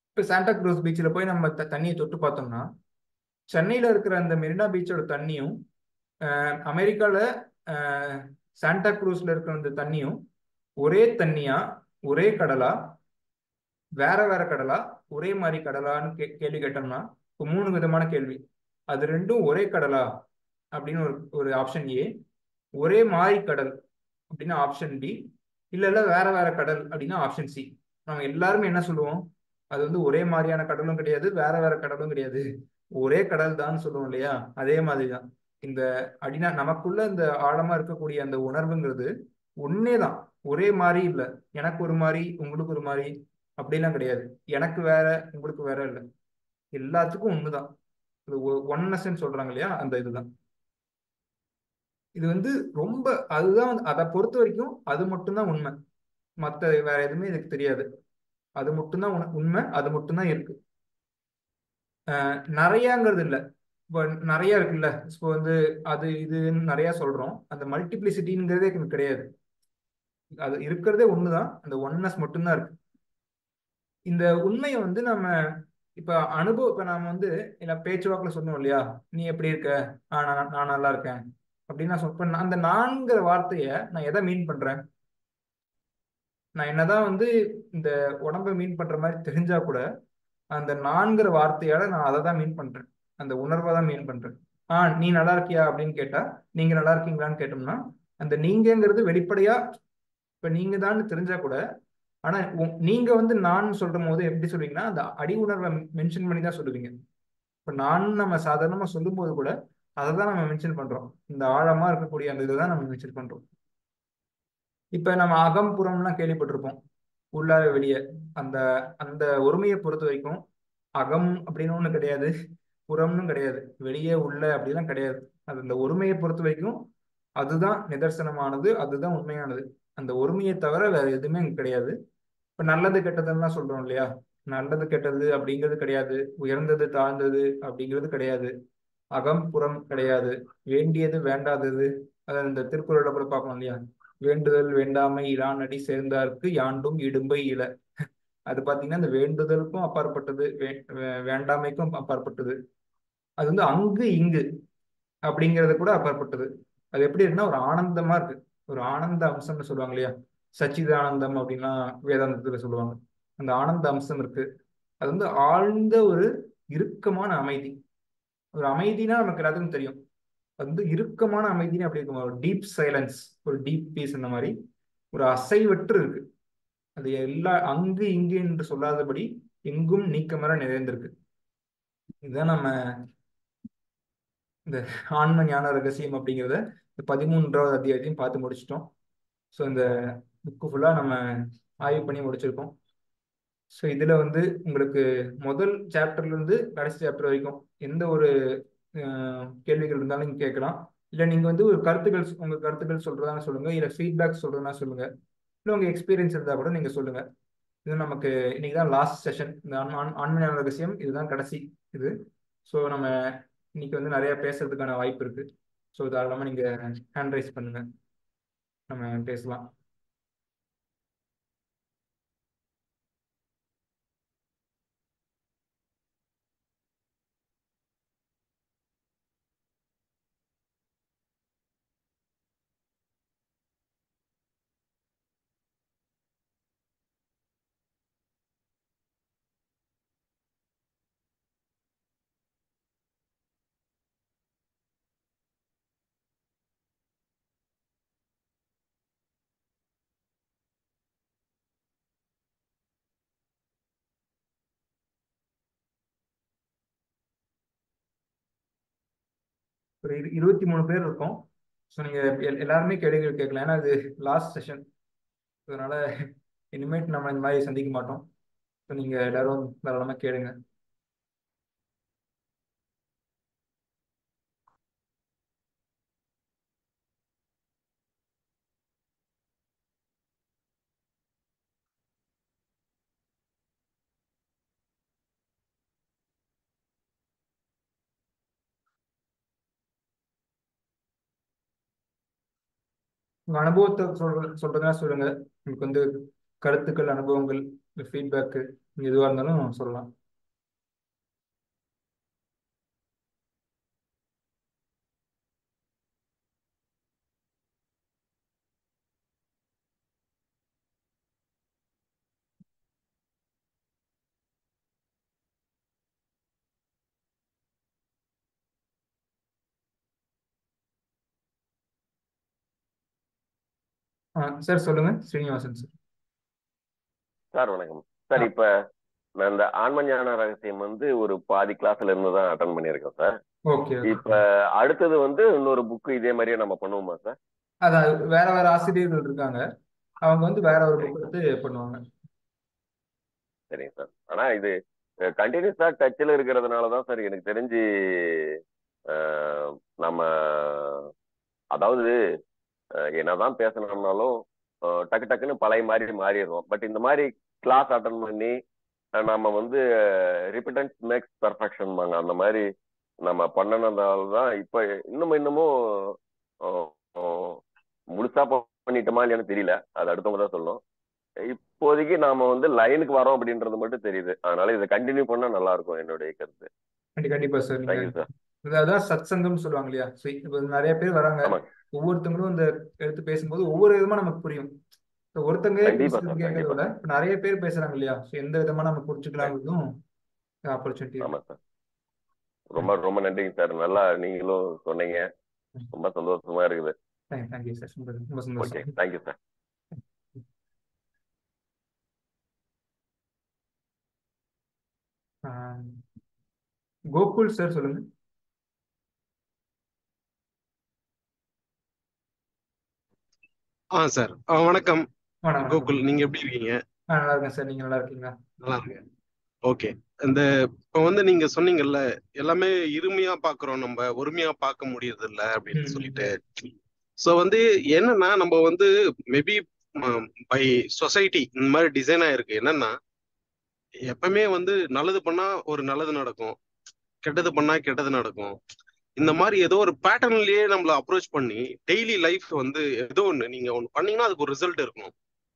இப்போ சாண்டா க்ரூஸ் பீச்சில் போய் நம்ம த தண்ணியை தொட்டு பார்த்தோம்னா, சென்னையில் இருக்கிற அந்த மெரினா பீச்சோட தண்ணியும் அமெரிக்காவில் சாண்டா க்ரூஸ்ல இருக்கிற அந்த தண்ணியும் ஒரே தண்ணியா, ஒரே கடலா, வேற வேற கடலா, ஒரே மாதிரி கடலான்னு கே கேள்வி கேட்டோம்னா இப்போ மூணு விதமான கேள்வி. அது ரெண்டும் ஒரே கடலா அப்படின்னு ஒரு ஒரு ஆப்ஷன் ஏ, ஒரே மாதிரி கடல் அப்படின்னா ஆப்ஷன் பி, இல்ல இல்ல வேற வேற கடல் அப்படின்னா ஆப்ஷன் சி. நம்ம எல்லாருமே என்ன சொல்லுவோம்? அது வந்து ஒரே மாதிரியான கடலும் கிடையாது, வேற வேற கடலும் கிடையாது, ஒரே கடல் தான் சொல்லுவோம் இல்லையா? அதே மாதிரிதான் இந்த அடினா நமக்குள்ள இந்த ஆழமா இருக்கக்கூடிய அந்த உணர்வுங்கிறது ஒன்னே தான். ஒரே மாதிரி இல்லை, எனக்கு ஒரு மாதிரி உங்களுக்கு ஒரு மாதிரி அப்படிலாம் கிடையாது. எனக்கு வேற உங்களுக்கு வேற இல்லை, எல்லாத்துக்கும் ஒண்ணுதான். இது ஒன்னஸ்ன்னு சொல்றாங்க இல்லையா, அந்த இதுதான். இது வந்து ரொம்ப அதுதான் வந்து அதை பொறுத்த வரைக்கும் அது மட்டும்தான் உண்மை. மற்ற வேற எதுவுமே இதுக்கு தெரியாது. அது மட்டும்தான் உண- உண்மை, அது மட்டும்தான் இருக்கு. அஹ் நிறையாங்கிறது இல்லை. இப்போ நிறைய இருக்குல்ல, இப்போ வந்து அது இதுன்னு நிறைய சொல்றோம். அந்த மல்டிப்ளிசிட்டிங்கிறதே கிடையாது. அது இருக்கிறதே ஒண்ணுதான், அந்த ஒன்னஸ் மட்டும்தான் இருக்கு. இந்த உண்மையை வந்து நம்ம இப்ப அனுபவம் இப்ப நாம வந்து இல்ல பேச்சுவாக்குல சொன்னோம் இல்லையா, நீ எப்படி இருக்க? ஆஹ் நான் நான் நல்லா இருக்கேன் அப்படின்னு நான் சொன்ன அந்த நான்கிற வார்த்தைய நான் எதை மீன் பண்றேன்? நான் என்னதான் வந்து இந்த உடம்பை மீன் பண்ற மாதிரி தெரிஞ்சா கூட அந்த நான்கிற வார்த்தையால நான் அதை தான் மீன் பண்றேன். அந்த உணர்வை தான் மீன் பண்றேன். ஆஹ் நீ நல்லா இருக்கியா அப்படின்னு கேட்டா, நீங்க நல்லா இருக்கீங்களான்னு கேட்டோம்னா, அந்த நீங்கங்கிறது வெளிப்படையா இப்ப நீங்க தான் தெரிஞ்சா கூட, ஆனா உ- நீங்க வந்து நான் சொல்ற போது எப்படி சொல்லுவீங்கன்னா அந்த அடி உணர்வை மென்ஷன் பண்ணி தான் சொல்லுவீங்க. இப்ப நான் நம்ம சாதாரணமா சொல்லும் போது கூட அதை தான் நம்ம மென்ஷன் பண்றோம். இந்த ஆழமா இருக்கக்கூடிய அந்த இதை தான் நம்ம மென்ஷன் பண்றோம். இப்ப நம்ம அகம் புறம்லாம் கேள்விப்பட்டிருப்போம், உள்ளார வெளியே. அந்த அந்த ஒருமையை பொறுத்த வரைக்கும் அகம் அப்படின்னு ஒண்ணு கிடையாது, புறம்னு கிடையாது, வெளியே உள்ள அப்படிலாம் கிடையாது. அது அந்த ஒருமையை பொறுத்த வரைக்கும் அதுதான் நிதர்சனமானது, அதுதான் உண்மையானது. அந்த ஒருமையை தவிர வேற எதுவுமே இங்க கிடையாது. இப்ப நல்லது கெட்டதுலாம் சொல்றோம் இல்லையா, நல்லது கெட்டது அப்படிங்கிறது கிடையாது, உயர்ந்தது தாழ்ந்தது அப்படிங்கிறது கிடையாது, அகம் புறம் கிடையாது, வேண்டியது வேண்டாதது. அதாவது இந்த திருக்குறளை கூட பார்க்கணும் இல்லையா, வேண்டுதல் வேண்டாமை இலான் அடி சேர்ந்தார்க்கு யாண்டும் இடும்பை இல. அது பாத்தீங்கன்னா இந்த வேண்டுதலுக்கும் அப்பாற்பட்டது, வே- வே- வேண்டாமைக்கும் அப்பாற்பட்டது. அது வந்து அங்கு இங்கு அப்படிங்கிறது கூட அப்பாற்பட்டது. அது எப்படி இருக்குன்னா ஒரு ஆனந்தமா இருக்கு, ஒரு ஆனந்த அம்சம்னு சொல்லுவாங்க இல்லையா, சச்சிதானந்தம் அப்படின்னா வேதாந்தத்துல சொல்லுவாங்க. அந்த ஆனந்த அம்சம் இருக்கு. அது வந்து ஆழ்ந்த ஒரு இறுக்கமான அமைதி. ஒரு அமைதினா நமக்கு எல்லாத்துக்கும் தெரியும். அது வந்து இறுக்கமான அமைதினா அப்படி இருக்கும், ஒரு டீப் சைலன்ஸ், ஒரு டீப் பீஸ். இந்த மாதிரி ஒரு அசைவற்று இருக்கு. அது எல்லா அங்கு இங்கு என்று சொல்லாதபடி எங்கும் நீக்கமர நிறைந்திருக்கு. இதுதான் நம்ம இந்த ஆன்ம ஞான ரகசியம் அப்படிங்கிறத இந்த பதிமூன்றாவது அத்தியாயத்தையும் பார்த்து முடிச்சிட்டோம். ஸோ இந்த புக்கு ஃபுல்லாக நம்ம ஆய்வு பண்ணி முடிச்சிருக்கோம். ஸோ இதில் வந்து உங்களுக்கு முதல் சாப்டர்ல இருந்து கடைசி சாப்டர் வரைக்கும் எந்த ஒரு அஹ், கேள்விகள் இருந்தாலும் நீங்க கேட்கலாம். இல்லை நீங்கள் வந்து ஒரு கருத்துக்கள் உங்கள் கருத்துக்கள் சொல்றதா சொல்லுங்க, இல்லை ஃபீட்பேக் சொல்றதுனா சொல்லுங்க, இல்லை உங்கள் எக்ஸ்பீரியன்ஸ் இருந்தால் கூட நீங்கள் சொல்லுங்க. இது நமக்கு இன்னைக்கு தான் லாஸ்ட் செஷன். இந்த ஆண் ஆண்- ஆண்மை ஞான ரகசியம் இதுதான் கடைசி இது. ஸோ நம்ம இன்னைக்கு வந்து நிறைய பேசுறதுக்கான வாய்ப்பு இருக்கு. ஸோ தாராளமாக நீங்க ஹேண்ட் ரைஸ் பண்ணுங்க, நம்ம பேசலாம். ஒரு இரு இருபத்தி மூணு பேர் இருக்கோம். ஸோ நீங்க எல்- எல்லாருமே கேள்விகள் கேட்கலாம், ஏன்னா இது லாஸ்ட் செஷன். அதனால இனிமேட் நம்ம இந்த மாதிரி சந்திக்க மாட்டோம். ஸோ நீங்க எல்லாரும் தாராளமாக கேளுங்க. உங்க அனுபவத்தை சொல்ற சொல்றதா சொல்லுங்க. உங்களுக்கு வந்து கருத்துக்கள், அனுபவங்கள், ஃபீட்பேக்கு நீங்க எதுவா இருந்தாலும் சொல்லலாம். ஆ சார் சொல்லுங்க, ஸ்ரீனிவாசன் சார். சார் வணக்கம் சார். ஆ இப்ப நான் இந்த ஆன்ம ஞான ரகசியம் வந்து ஒரு பாதி கிளாஸ்ல இருந்து தான் அட்டன் பண்ணியிருக்கேன் சார். Okay okay. இப்ப அடுத்தது வந்து இன்னொரு புக்கு இதே மாதிரியே நம்ம பண்ணுவோமா சார்? அதான் வேற வேற ஆசிரியர்கள் இருக்காங்க, அவங்க வந்து வேற ஒரு புக் சரிங்க சார். எடுத்து பண்ணுவாங்க. சரிங்க சார். ஆனா இது கண்டினியூஸா டச்சில் இருக்கிறதுனால தான் சார் எனக்கு தெரிஞ்சு அஹ், நம்ம அதாவது அஹ், என்னதான் பேசணும்னாலும் அஹ், டக்கு டக்குன்னு பழைய மாதிரி மாறிடுறோம். பட் இந்த மாதிரி கிளாஸ் அட்டன் பண்ணி அஹ், நம்ம வந்து ரிப்பிட்டன்ஸ் மேக்ஸ் பெர்ஃபெக்ஷன் வாங்க அந்த மாதிரி நம்ம பண்ணனதால தான் இப்ப இன்னும் இன்னமும் அஹ், அஹ், முழுசா பண்ணிட்டோமா இல்லையான்னு தெரியல. அது அடுத்தவங்க தான் சொல்லணும். இப்போதைக்கு நாம வந்து லைனுக்கு வரோம் அப்படின்றது மட்டும் தெரியுது. அதனால இதை கண்டினியூ பண்ணா நல்லா இருக்கும் என்னுடைய கருத்து. கண்டி- கண்டிப்பா சார். நீங்க தேங்க்யூ சார். அதான் சத் சங்கம் சொல்லுவாங்க இல்லையா? So, இப்ப நிறைய பேர் வராங்க, ஆமாங்க. ஒவ்வொருத்தவங்களும் இந்த எடுத்து பேசும்போது ஒவ்வொரு விதமா நமக்கு புரியும். So, ஒருத்தங்க கண்டிப்பா பேசுறது சார். கேட்கறத கண்டிப்பா விட சார். இப்ப நிறைய பேர் பேசுறாங்க இல்லையா? So, எந்த விதமா நம்ம கண்டி- புரிஞ்சுக்கலாம்ன்றதும் ஆப்பர்ச்சுனிட்டி ஆமா இருக்கு. சார். ரொம்ப ரொம்ப நன்றிங்க சார். நல்லா நீங்களும் சொன்னீங்க. ரொம்ப சந்தோஷமா இருக்குது. தேங்க்யூ சார், ரொம்ப ஓகே, சந்தோஷம். Thank you sir. ஆஹ் கோகுல் சார் சொல்லுங்க. ஆ சார், ஆ, வணக்கம். வணக்கம் வணக்கம். கோகுல், நீங்க எப்படி இருக்கீங்க? ஆ நல்லா இருக்கேன் சார், நீங்க நல்லா இருக்கீங்களா? நல்லா இருக்கேன். ஓகே. இந்த இப்ப வந்து நீங்க சொன்னீங்கல்ல, எல்லாமே இருமையா பாக்குறோம், நம்ம ஒருமையா பார்க்க முடியறது இல்ல அப்படின்னு ம் சொல்லிட்டு. ம் சோ வந்து என்னன்னா, நம்ம வந்து மேபி பை சொசைட்டி இந்த மாதிரி டிசைன் ஆயிருக்கு. என்னன்னா, எப்பவுமே வந்து நல்லது பண்ணா ஒரு நல்லது நடக்கும், கெட்டது பண்ணா கெட்டது நடக்கும். இந்த மாதிரி ஏதோ ஒரு பேட்டர்ன்லயே நம்மள அப்ரோச் பண்ணி டெய்லி லைஃப் வந்து ஏதோ ஒண்ணு நீங்க ஒண்ணு பண்ணீங்கன்னா அதுக்கு ஒரு ரிசல்ட் இருக்கும்.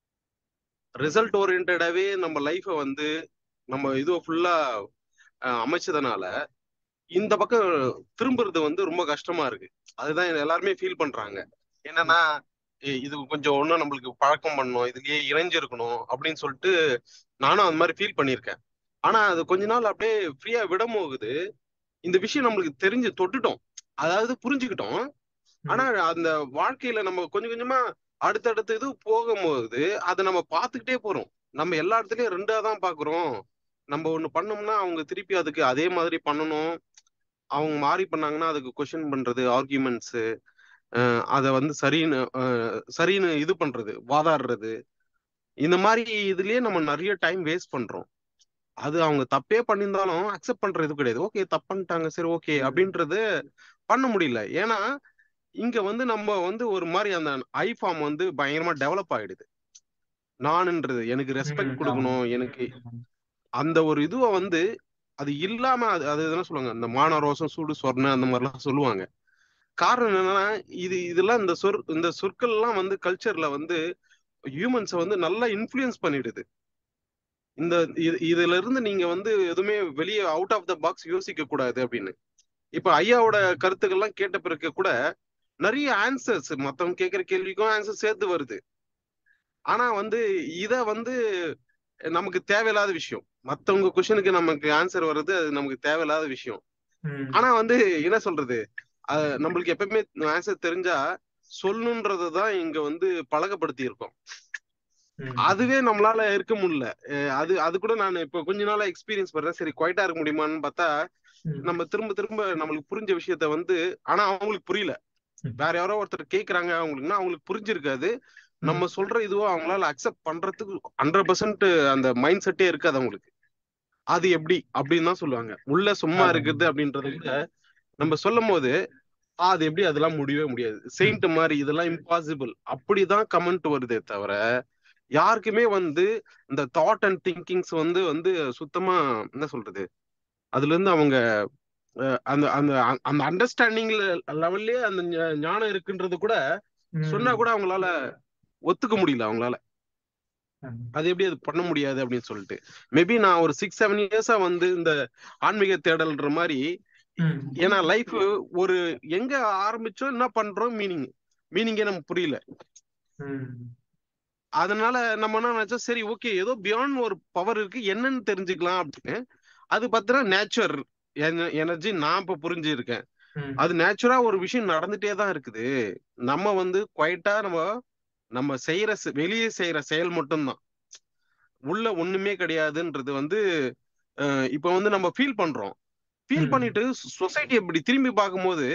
ரிசல்ட் ஓரியன்டாவே நம்ம லைஃபை வந்து நம்ம இது ஃபுல்லா அமைச்சதுனால இந்த பக்கம் திரும்புறது வந்து ரொம்ப கஷ்டமா இருக்கு. அதுதான் எல்லாருமே ஃபீல் பண்றாங்க. என்னன்னா, இ- இது கொஞ்சம் ஒன்றும் நம்மளுக்கு பழக்கம் பண்ணணும், இதுலயே இணைஞ்சிருக்கணும் அப்படின்னு சொல்லிட்டு நானும் அந்த மாதிரி ஃபீல் பண்ணியிருக்கேன். ஆனா அது கொஞ்ச நாள் அப்படியே ஃப்ரீயா விடும் போகுது, இந்த விஷயம் நம்மளுக்கு தெரிஞ்சு தொட்டுட்டோம், அதாவது புரிஞ்சுக்கிட்டோம். ஆனா ம் அந்த வாழ்க்கையில நம்ம கொஞ்சம் கொஞ்சமா அடுத்தடுத்து இது போகும்போது அதை நம்ம பார்த்துக்கிட்டே போறோம். நம்ம எல்லா இடத்துலயும் ரெண்டா தான் பாக்குறோம். நம்ம ஒண்ணு பண்ணோம்னா அவங்க திருப்பி அதுக்கு அதே மாதிரி பண்ணணும். அவங்க மாறி பண்ணாங்கன்னா அதுக்கு கொஸ்டின் பண்றது, ஆர்கியூமெண்ட்ஸ், அதை வந்து சரின்னு அஹ், சரின்னு இது பண்றது, வாதாடுறது. இந்த மாதிரி இதுலயே நம்ம நிறைய டைம் வேஸ்ட் பண்றோம். அது அவங்க தப்பே பண்ணியிருந்தாலும் அக்செப்ட் பண்ற இது கிடையாது. ஓகே, தப்பு பண்ணிட்டாங்க, சரி ஓகே ம் அப்படின்றது பண்ண முடியல. ஏன்னா இங்க வந்து நம்ம வந்து ஒரு மாதிரி அந்த ஐ ஃபார்ம் வந்து பயங்கரமா டெவலப் ஆயிடுது. நான்ன்றது எனக்கு ரெஸ்பெக்ட் ம் ஆமா. கொடுக்கணும், எனக்கு அந்த ஒரு இதுவை வந்து அது இல்லாம அது அது என்ன சொல்லுவாங்க, இந்த மான ரோசம் சூடு சொர்ண அந்த மாதிரிலாம் சொல்லுவாங்க. காரணம் என்னன்னா, இது இதெல்லாம் இந்த சொற் இந்த சொற்கள் எல்லாம் வந்து கல்ச்சர்ல வந்து ஹியூமன்ஸை வந்து நல்லா இன்ஃப்ளூயன்ஸ் பண்ணிடுது. இந்த இது- இதுல இருந்து நீங்க வந்து எதுவுமே வெளியே அவுட் ஆஃப் த பாக்ஸ் யோசிக்க கூடாது அப்படின்னு. இப்ப ஐயாவோட கருத்துக்கள்லாம் கேட்ட பிறகு கூட நிறைய ஆன்சர்ஸ், மத்தவங்க கேட்கிற கேள்விக்கும் ஆன்சர் சேர்த்து வருது. ஆனா வந்து இத வந்து நமக்கு தேவையில்லாத விஷயம். மத்தவங்க கொஸ்டினுக்கு நமக்கு ஆன்சர் வர்றது அது நமக்கு தேவையில்லாத விஷயம். ம் ஆனா வந்து என்ன சொல்றது, அஹ் நம்மளுக்கு எப்பவுமே ஆன்சர் தெரிஞ்சா சொல்லணுன்றதான் இங்க வந்து பழக்கப்படுத்தி இருக்கோம். ம் அதுவே நம்மளால இருக்க முடியல. அஹ் அது அது கூட நான் இப்ப கொஞ்ச நாளா எக்ஸ்பீரியன்ஸ் பண்றேன். சரி குவைட்டா இருக்க முடியுமான்னு பார்த்தா ம் நம்ம திரும்ப திரும்ப நம்மளுக்கு புரிஞ்ச விஷயத்த வந்து, ஆனா அவங்களுக்கு புரியல. வேற யாரோ ஒருத்தர் கேக்குறாங்க அவங்களுக்குன்னா அவங்களுக்கு புரிஞ்சிருக்காது. ம் நம்ம சொல்ற இதுவோ அவங்களால அக்செப்ட் பண்றதுக்கு ஹண்ட்ரட் பர்சன்ட் அந்த மைண்ட் செட்டே இருக்காது அவங்களுக்கு. அது எப்படி அப்படின்னு தான் சொல்லுவாங்க. உள்ள சும்மா அதான். இருக்குது அப்படின்றத விட நம்ம சொல்லும் போது, "ஆ, அது எப்படி, அதெல்லாம் முடியவே முடியாது, ம் செயின்ட் மாதிரி இதெல்லாம் இம்பாசிபிள்" அப்படிதான் கமெண்ட் வருதே தவிர யாருக்குமே வந்து இந்த தாட் அண்ட் திங்கிங்ஸ் வந்து வந்து சுத்தமா என்ன சொல்றது, அதுல இருந்து அவங்க அஹ், அந்த அந்த அந்த அண்டர்ஸ்டாண்டிங் லெவல்லயே அந்த ஞ- ஞானம் இருக்குன்றது கூட சொன்னா ம் கூட அவங்களால ஒத்துக்க முடியல அவங்களால. அது எப்படி அது பண்ண முடியாது அப்படின்னு சொல்லிட்டு மேபி நான் ஒரு சிக்ஸ் செவன் இயர்ஸா வந்து இந்த ஆன்மீக தேடல்ன்ற மாதிரி. ஏன்னா லைஃப் ஒரு எங்க ஆரம்பிச்சோம் என்ன பண்றோம் மீனிங் மீனிங்கே நமக்கு புரியல. அதனால நம்ம என்ன நினைச்சோம், சரி ஓகே ஏதோ பியாண்ட் ஒரு பவர் இருக்கு என்னன்னு தெரிஞ்சுக்கலாம் அப்படின்னு. அது பார்த்தீங்கன்னா நேச்சர் எனர்ஜி நான் இப்ப புரிஞ்சிருக்கேன். அது நேச்சுரா ஒரு விஷயம் நடந்துட்டே தான் இருக்குது. நம்ம வந்து குவைட்டா நம்ம நம்ம செய்யற வெளியே செய்யற செயல் மட்டும்தான், உள்ள ஒண்ணுமே கிடையாதுன்றது வந்து இப்ப வந்து நம்ம ஃபீல் பண்றோம். ஃபீல் பண்ணிட்டு சொசைட்டி இப்படி திரும்பி பார்க்கும்போது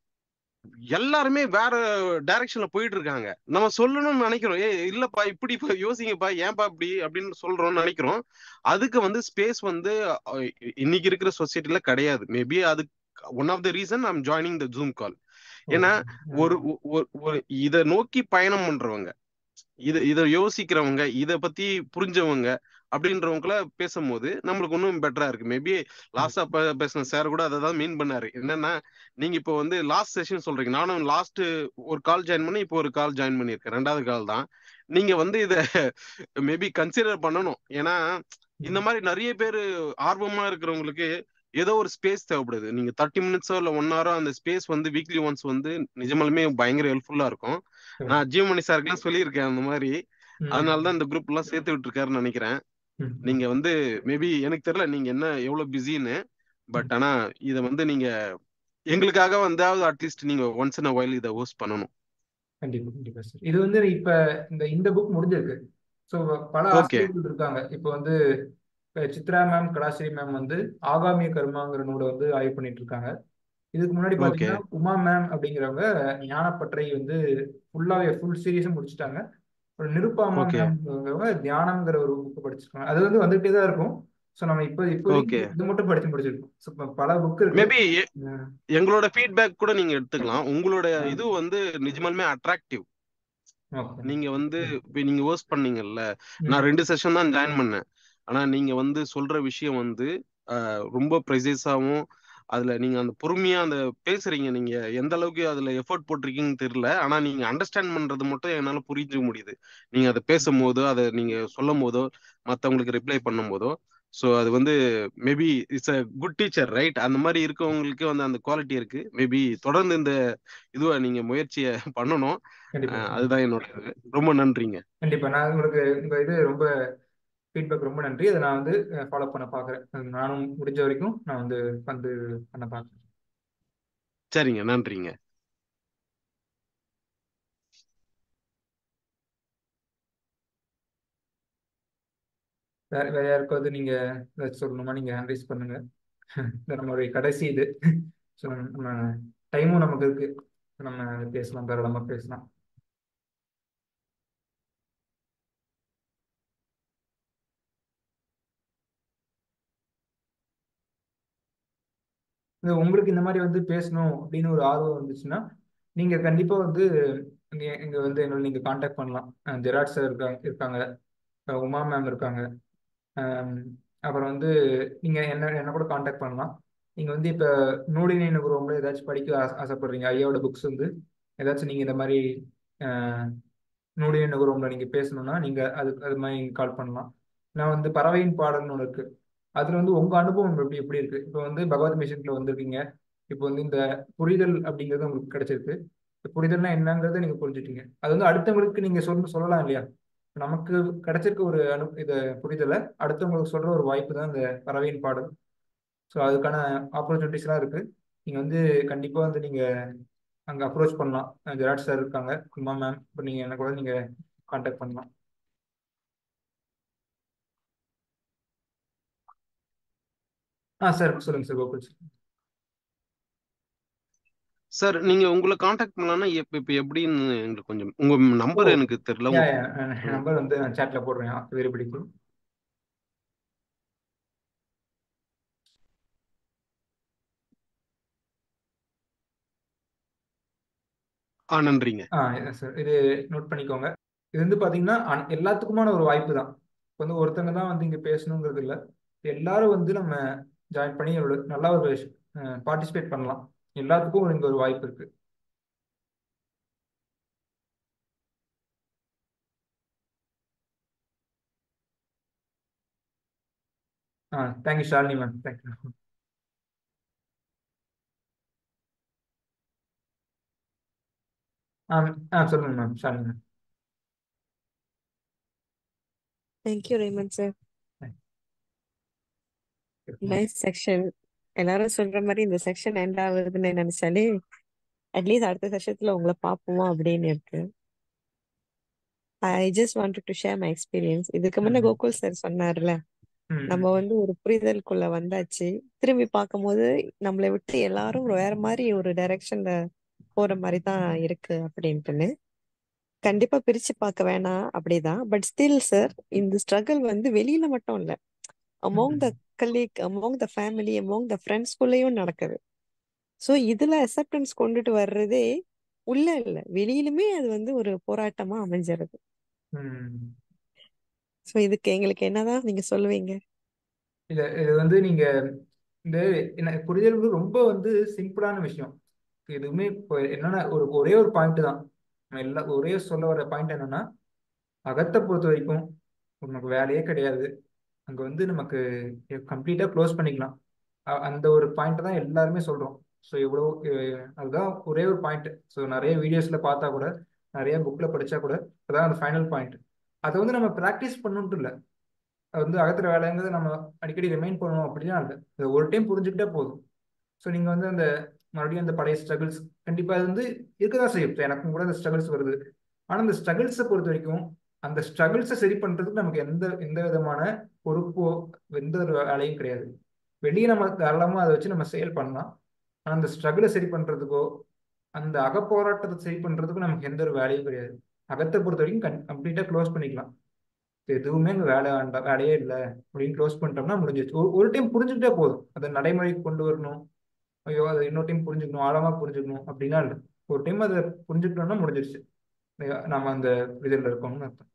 எல்லாருமே வேற டைரக்ஷன்ல போயிட்டு இருக்காங்க. நம்ம சொல்லணும்னு நினைக்கிறோம், ஏ இல்லப்பா இப்படி யோசிங்கப்பா ஏன்பா இப்படி அப்படின்னு சொல்றோம்னு நினைக்கிறோம். அதுக்கு வந்து ஸ்பேஸ் வந்து இன்னைக்கு இருக்கிற சொசைட்டில கிடையாது. மேபி அது one of the reason I am joining the Zoom call. ஏன்னா ஒரு இத நோக்கி பயணம் பண்றவங்க, இத இத யோசிக்கிறவங்க, இத பத்தி புரிஞ்சவங்க அப்படின்றவங்கள பேசும்போது நம்மளுக்கு இன்னும் பெட்டரா இருக்கு. மேபி லாஸ்டா பேசின சார் கூட அதை தான் மீன் பண்ணாரு. என்னன்னா நீங்க இப்போ வந்து லாஸ்ட் செஷன் சொல்றீங்க, நானும் லாஸ்ட் ஒரு கால் ஜாயின் பண்ணி இப்போ ஒரு கால் ஜாயின் பண்ணியிருக்கேன், ரெண்டாவது கால் தான். நீங்க வந்து இத மேபி கன்சிடர் பண்ணணும். ஏன்னா இந்த மாதிரி நிறைய பேர் ஆர்வமா இருக்கிறவங்களுக்கு ஏதோ ஒரு ஸ்பேஸ் தேவைப்படுது. நீங்க தேர்ட்டி மினிட்ஸோ இல்ல ஒன் ஹவரோ அந்த ஸ்பேஸ் வந்து வீக்லி ஒன்ஸ் வந்து நிஜமாலுமே பயங்கர ஹெல்ப்ஃபுல்லா இருக்கும். நான் ஜீவமணி சாருக்குலாம் சொல்லியிருக்கேன் அந்த மாதிரி. அதனாலதான் இந்த குரூப் எல்லாம் சேர்த்து விட்டுருக்காருன்னு நினைக்கிறேன். நீங்க வந்து மேபி எனக்கு தெரியல நீங்க என்ன எவ்வளவு பிஸின்னு, பட் ஆனா இத வந்து நீங்க எங்களுக்காக வந்தாவது அட்லீஸ்ட் நீங்க ஒன்ஸ் இன் அ வைல் இதை ஹோஸ்ட் பண்ணணும். கண்டிப்பா கண்டிப்பா சார். இது வந்து இப்ப இந்த இந்த புக் முடிஞ்சிருக்கு. ஸோ பல ஆசிரியர்கள் இருக்காங்க. இப்போ வந்து சித்ரா மேம், கலாஸ்ரீ மேம் வந்து ஆகாமிய கர்மாங்கிற நூலை வந்து ஆய்வு பண்ணிட்டு இருக்காங்க. இதுக்கு முன்னாடி பாத்தீங்கன்னா உமா மேம் அப்படிங்கிறவங்க ஞானப்பற்றை வந்து ஃபுல்லாவே ஃபுல் சீரீஸும் முடிச்சுட்டாங்க. ஒரு நிருப்பாமா மேம்ங்கிறவங்க தியானம்ங்கிற ஒரு புக் படிச்சிருக்காங்க. அது வந்து வந்துகிட்டே தான் இருக்கும். ஸோ நம்ம இப்போ இப்போதைக்கு இது மட்டும் படிச்சு முடிச்சிருக்கோம். ஸோ பல புக் இருக்கு. மேபி எங்களோட ஃபீட்பேக் கூட நீங்க எடுத்துக்கலாம். உங்களோட இது வந்து நிஜமாலுமே அட்ராக்டிவ். நீங்க வந்து நீங்க ஹோஸ்ட் பண்ணீங்கல்ல, நான் ரெண்டு செஷன் தான் ஜாயின் பண்ணேன். ஆனா நீங்க வந்து சொல்ற விஷயம் வந்து ரொம்ப ப்ரைசஸாவும், அதுல நீங்க அந்த பொறுமையா அந்த பேசுறீங்க. நீங்க எந்த அளவுக்கு அதுல எஃபோர்ட் போட்டிருக்கீங்கன்னு தெரியல. ஆனா நீங்க அண்டர்ஸ்டாண்ட் பண்றது மட்டும் என்னால புரிஞ்சுக்க முடியுது. நீங்க அதை பேசும்போதோ அதை நீங்க சொல்லும் போதோ மத்தவங்களுக்கு ரிப்ளை பண்ணும் போதோ. ஸோ அது வந்து maybe it's a good teacher, right? அந்த மாதிரி இருக்கவங்களுக்கு வந்து அந்த குவாலிட்டி இருக்கு. மேபி தொடர்ந்து இந்த இதுவா நீங்க முயற்சியை பண்ணணும். அதுதான் என்னோட இது. ரொம்ப நன்றிங்க. கண்டிப்பா நான் உங்களுக்கு உங்க இது ரொம்ப ஃபீட்பேக் ரொம்ப நன்றி. அதை நான் வந்து ஃபாலோ பண்ண பாக்குறேன். நானும் முடிஞ்ச வரைக்கும் நான் வந்து வந்து பண்ண பாக்குறேன். சரிங்க, நன்றிங்க. வேற வேற யாருக்காவது நீங்க ஏதாச்சும் சொல்லணுமா? நீங்க ஹேண்ட் ரைஸ் பண்ணுங்க. நம்மளுடைய கடைசி இது. ஸோ நம்ம டைமும் நமக்கு இருக்கு, நம்ம பேசலாம், தாராளமா பேசலாம். உங்களுக்கு இந்த மாதிரி வந்து பேசணும் அப்படின்னு ஒரு ஆர்வம் வந்துச்சுன்னா நீங்க கண்டிப்பா வந்து இங்க இங்க வந்து எங்களை நீங்க காண்டாக்ட் பண்ணலாம். ஜெராட் சார் இருக்காங்க இருக்காங்க உமா மேம் இருக்காங்க. அப்புறம் வந்து நீங்க என்ன என்ன கூட காண்டாக்ட் பண்ணலாம். நீங்க வந்து இப்ப நூலினை நுகர்வோம்ல ஏதாச்சும் படிக்க ஆசை ஆசைப்படுறீங்க, ஐயாவோட புக்ஸ் வந்து ஏதாச்சும் நீங்க இந்த மாதிரி நூலினை நுகர்வோம்ல நீங்க பேசணும்னா நீங்க அது அது மாதிரி கால் பண்ணலாம். நான் வந்து பறவையின் பாடல்னு ஒன்று இருக்கு. அதுல வந்து உங்க அனுபவம் எப்படி எப்படி இருக்கு? இப்போ வந்து பகவத் மிஷன்ல வந்திருக்கீங்க. இப்போ வந்து இந்த புரிதல் அப்படிங்கிறது உங்களுக்கு கிடைச்சிருக்கு. புரிதல்னா என்னங்கிறத நீங்க புரிஞ்சுட்டீங்க. அது வந்து அடுத்தவங்களுக்கு நீங்க சொல்ல சொல்லலாம் இல்லையா? நமக்கு கிடைச்சிருக்க ஒரு அனு இத புரிதலை அடுத்தவங்களுக்கு சொல்ற ஒரு வாய்ப்பு தான் இந்த பறவையின் பாடல். ஸோ அதுக்கான ஆப்பர்ச்சுனிட்டிஸ்லாம் இருக்கு. நீங்க வந்து கண்டிப்பா வந்து நீங்க அங்க அப்ரோச் பண்ணலாம். ஜெராட் சார் இருக்காங்க, குமா மேம். இப்போ நீங்க என்ன கூட நீங்க கான்டாக்ட் பண்ணலாம். ஆ சார் சொல்லுங்க சார். கோகுல் சார். சார் நீங்க உங்களை காண்டாக்ட் பண்ணலாம்னா இப்ப இப்ப எப்படின்னு எங்களுக்கு கொஞ்சம் உங்க நம்பர் எனக்கு தெரியல. நம்பர் வந்து சாட்ல போடுறேன், வெரி பிடிக்கும். ஆ நன்றிங்க. ஆ சார் இது நோட் பண்ணிக்கோங்க. இது வந்து பாத்தீங்கன்னா எல்லாத்துக்குமான ஒரு வாய்ப்பு தான். இப்போ வந்து ஒருத்தங்க தான் வந்து இங்க பேசணுங்கிறது இல்லை. எல்லாரும் வந்து நம்ம ஜாயின் பண்ணி நல்லா ஒரு பார்ட்டிசிபேட் பண்ணலாம். எல்லாத்துக்கும் இங்க ஒரு வாய்ப்பு இருக்கு. ஆ தேங்க்யூ ஷாலினி மேம், தேங்க்யூ. ஆ ஆ சொல்லுங்க மேம், ஷாலினி மேம். தேங்க்யூ ரேமன் சார். தேங்க்யூ. Nice section. எல்லாரும் சொல்ற மாதிரி இந்த செக்ஷன் எண்ட் ஆகுதுன்னு நினைச்சாலே அட்லீஸ்ட் அடுத்த செஷத்துல உங்களை பார்ப்போமா அப்படின்னு இருக்கு. I just wanted to share my experience. இதுக்கு முன்ன ம் கோகுல் சார் சொன்னார்ல, ம் நம்ம ம் வந்து ஒரு புரிதலுக்குள்ள வந்தாச்சு, திரும்பி பார்க்கும்போது நம்மளை விட்டு எல்லாரும் வேற மாதிரி ஒரு டைரக்ஷன்ல போற மாதிரி தான் இருக்கு அப்படின்ட்டுன்னு. கண்டிப்பா பிரிச்சு பார்க்க வேணாம் அப்படிதான். பட் ஸ்டில் சார், இந்த ஸ்ட்ரகிள் வந்து வெளியில மட்டும் இல்ல, among the um colleague, among the family, among the ஃப்ரெண்ட்ஸ்குள்ளேயும் நடக்குது. ஸோ இதுல அக்செப்டன்ஸ் கொண்டுட்டு வர்றதே உள்ள இல்ல, வெளியிலுமே அது வந்து ஒரு போராட்டமா அமைஞ்சிருது. ம். ஸோ இதுக்கு எங்களுக்கு என்னதான் நீங்க சொல்லுவீங்க? இல்ல, இது வந்து நீங்க இந்த என்ன புரிதல் வந்து ரொம்ப வந்து சிம்பிளான விஷயம். எதுவுமே இப்போ என்னன்னா ஒரு ஒரே ஒரு பாயிண்ட் தான். நம்ம எல்லா ஒரே சொல்ல வர பாயிண்ட் என்னன்னா, அகத்தை பொறுத்த வரைக்கும் நமக்கு வேலையே கிடையாது. அங்க வந்து நமக்கு கம்ப்ளீட்டா க்ளோஸ் பண்ணிக்கலாம். அ- அந்த ஒரு பாயிண்ட் தான் எல்லாருமே சொல்றோம். ஸோ எவ்வளோ அஹ் அதுதான் ஒரே ஒரு பாயிண்ட். ஸோ நிறைய வீடியோஸ்ல பார்த்தா கூட, நிறைய புக்ல படிச்சா கூட, அதான் அந்த ஃபைனல் பாயிண்ட். அதை வந்து நம்ம ப்ராக்டிஸ் பண்ணணுன்ட்டு இல்லை. அது வந்து அகத்துற வேலைங்கிறது நம்ம அடிக்கடி ரிமைண்ட் பண்ணணும் அப்படின்னா இல்லை. அதை ஒரு டைம் புரிஞ்சுக்கிட்டே போதும். ஸோ நீங்கள் வந்து அந்த மறுபடியும் அந்த பழைய ஸ்ட்ரகிள்ஸ் கண்டிப்பாக அது வந்து இருக்கதான் செய்யும். இப்ப எனக்கும் கூட அந்த ஸ்ட்ரகிள்ஸ் வருது. ஆனால் அந்த ஸ்ட்ரகிள்ஸை பொறுத்த வரைக்கும் அந்த ஸ்ட்ரகிள்ஸை சரி பண்ணுறதுக்கு நமக்கு எந்த எந்த விதமான பொறுப்போ எந்த ஒரு வேலையும் கிடையாது. வெளியே நம்ம தாராளமாக அதை வச்சு நம்ம செயல் பண்ணலாம். ஆனால் அந்த ஸ்ட்ரகிளை சரி பண்ணுறதுக்கோ அந்த அகப்போராட்டத்தை சரி பண்ணுறதுக்கோ நமக்கு எந்த ஒரு வேலையும் கிடையாது. அகத்தை பொறுத்த வரைக்கும் கன் கம்ப்ளீட்டாக க்ளோஸ் பண்ணிக்கலாம். எதுவுமே இங்கே வேலை வேண்டாம், வேலையே இல்லை அப்படின்னு க்ளோஸ் பண்ணிட்டோம்னா முடிஞ்சிச்சு. ஒரு ஒரு டைம் புரிஞ்சுக்கிட்டே போதும். அதை நடைமுறைக்கு கொண்டு வரணும், ஐயோ அதை இன்னொரு டைம் புரிஞ்சுக்கணும், ஆழமா புரிஞ்சுக்கணும் அப்படின்னா இல்லை. ஒரு டைம் அதை புரிஞ்சுக்கிட்டோம்னா முடிஞ்சிருச்சு. அஹ் நம்ம அந்த இதில் இருக்கோம்னு அர்த்தம்.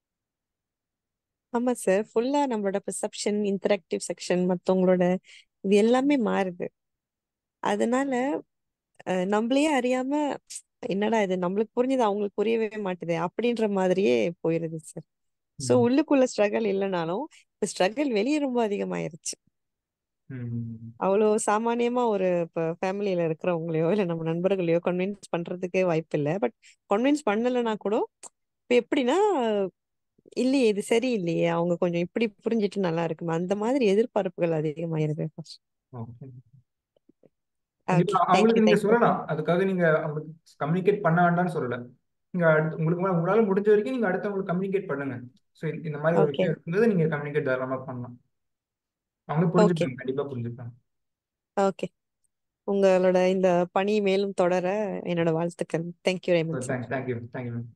ஆமா சார், ஃபுல்லா நம்மளோட பெர்செப்ஷன், இன்டராக்டிவ் செக்ஷன், மத்தவங்களோட இது எல்லாமே மாறுது. அதனால அஹ், நம்மளையே அறியாம என்னடா இது நம்மளுக்கு புரிஞ்சது அவங்களுக்கு புரியவே மாட்டுது அப்படின்ற மாதிரியே போயிருது சார். ஸோ ம். உள்ளுக்குள்ள ஸ்ட்ரகிள் இல்லைனாலும் இப்ப ஸ்ட்ரகிள் வெளியே ரொம்ப அதிகமாயிருச்சு. ம். அவ்வளோ சாமானியமா ஒரு இப்போ ஃபேமிலியில இருக்கிறவங்களையோ இல்லை நம்ம நண்பர்களையோ கன்வின்ஸ் பண்றதுக்கே வாய்ப்பு இல்லை. பட் கன்வின்ஸ் பண்ணலைன்னா கூட இப்போ எப்படின்னா, இல்லையே இது சரியில்லையே, அவங்க கொஞ்சம் இப்படி புரிஞ்சிட்டு நல்லா இருக்குமா, அந்த மாதிரி எதிர்பார்ப்புகள் அதிகமாயிருது. ஓகே. ஓகே, கண்டிப்பா தேங்க்யூ அவங்களுக்கு நீங்க தேங்க்யூ. சொல்லலாம். அதுக்காக நீங்க அவங்களுக்கு கம்யூனிகேட் பண்ண வேண்டாம்னு சொல்லல. நீங்க அடுத்து உங்களுக்கு மேல- உங்களால முடிஞ்ச வரைக்கும் நீங்க அடுத்தவங்களுக்கு கம்யூனிகேட் பண்ணுங்க. ஸோ இந்த மாதிரி ஒரு ஓகே விஷயம் இருக்கும்போது நீங்க கம்யூனிகேட் தாராளமா பண்ணலாம். அவங்க ஓகே புரிஞ்சுப்பாங்க, கண்டிப்பா புரிஞ்சுப்பாங்க. ஓகே. உங்களோட இந்த பணி மேலும் தொடர என்னோட வாழ்த்துக்கள். தேங்க்யூ ரேமன் sir. Thanks, thank you, thank you ma'am.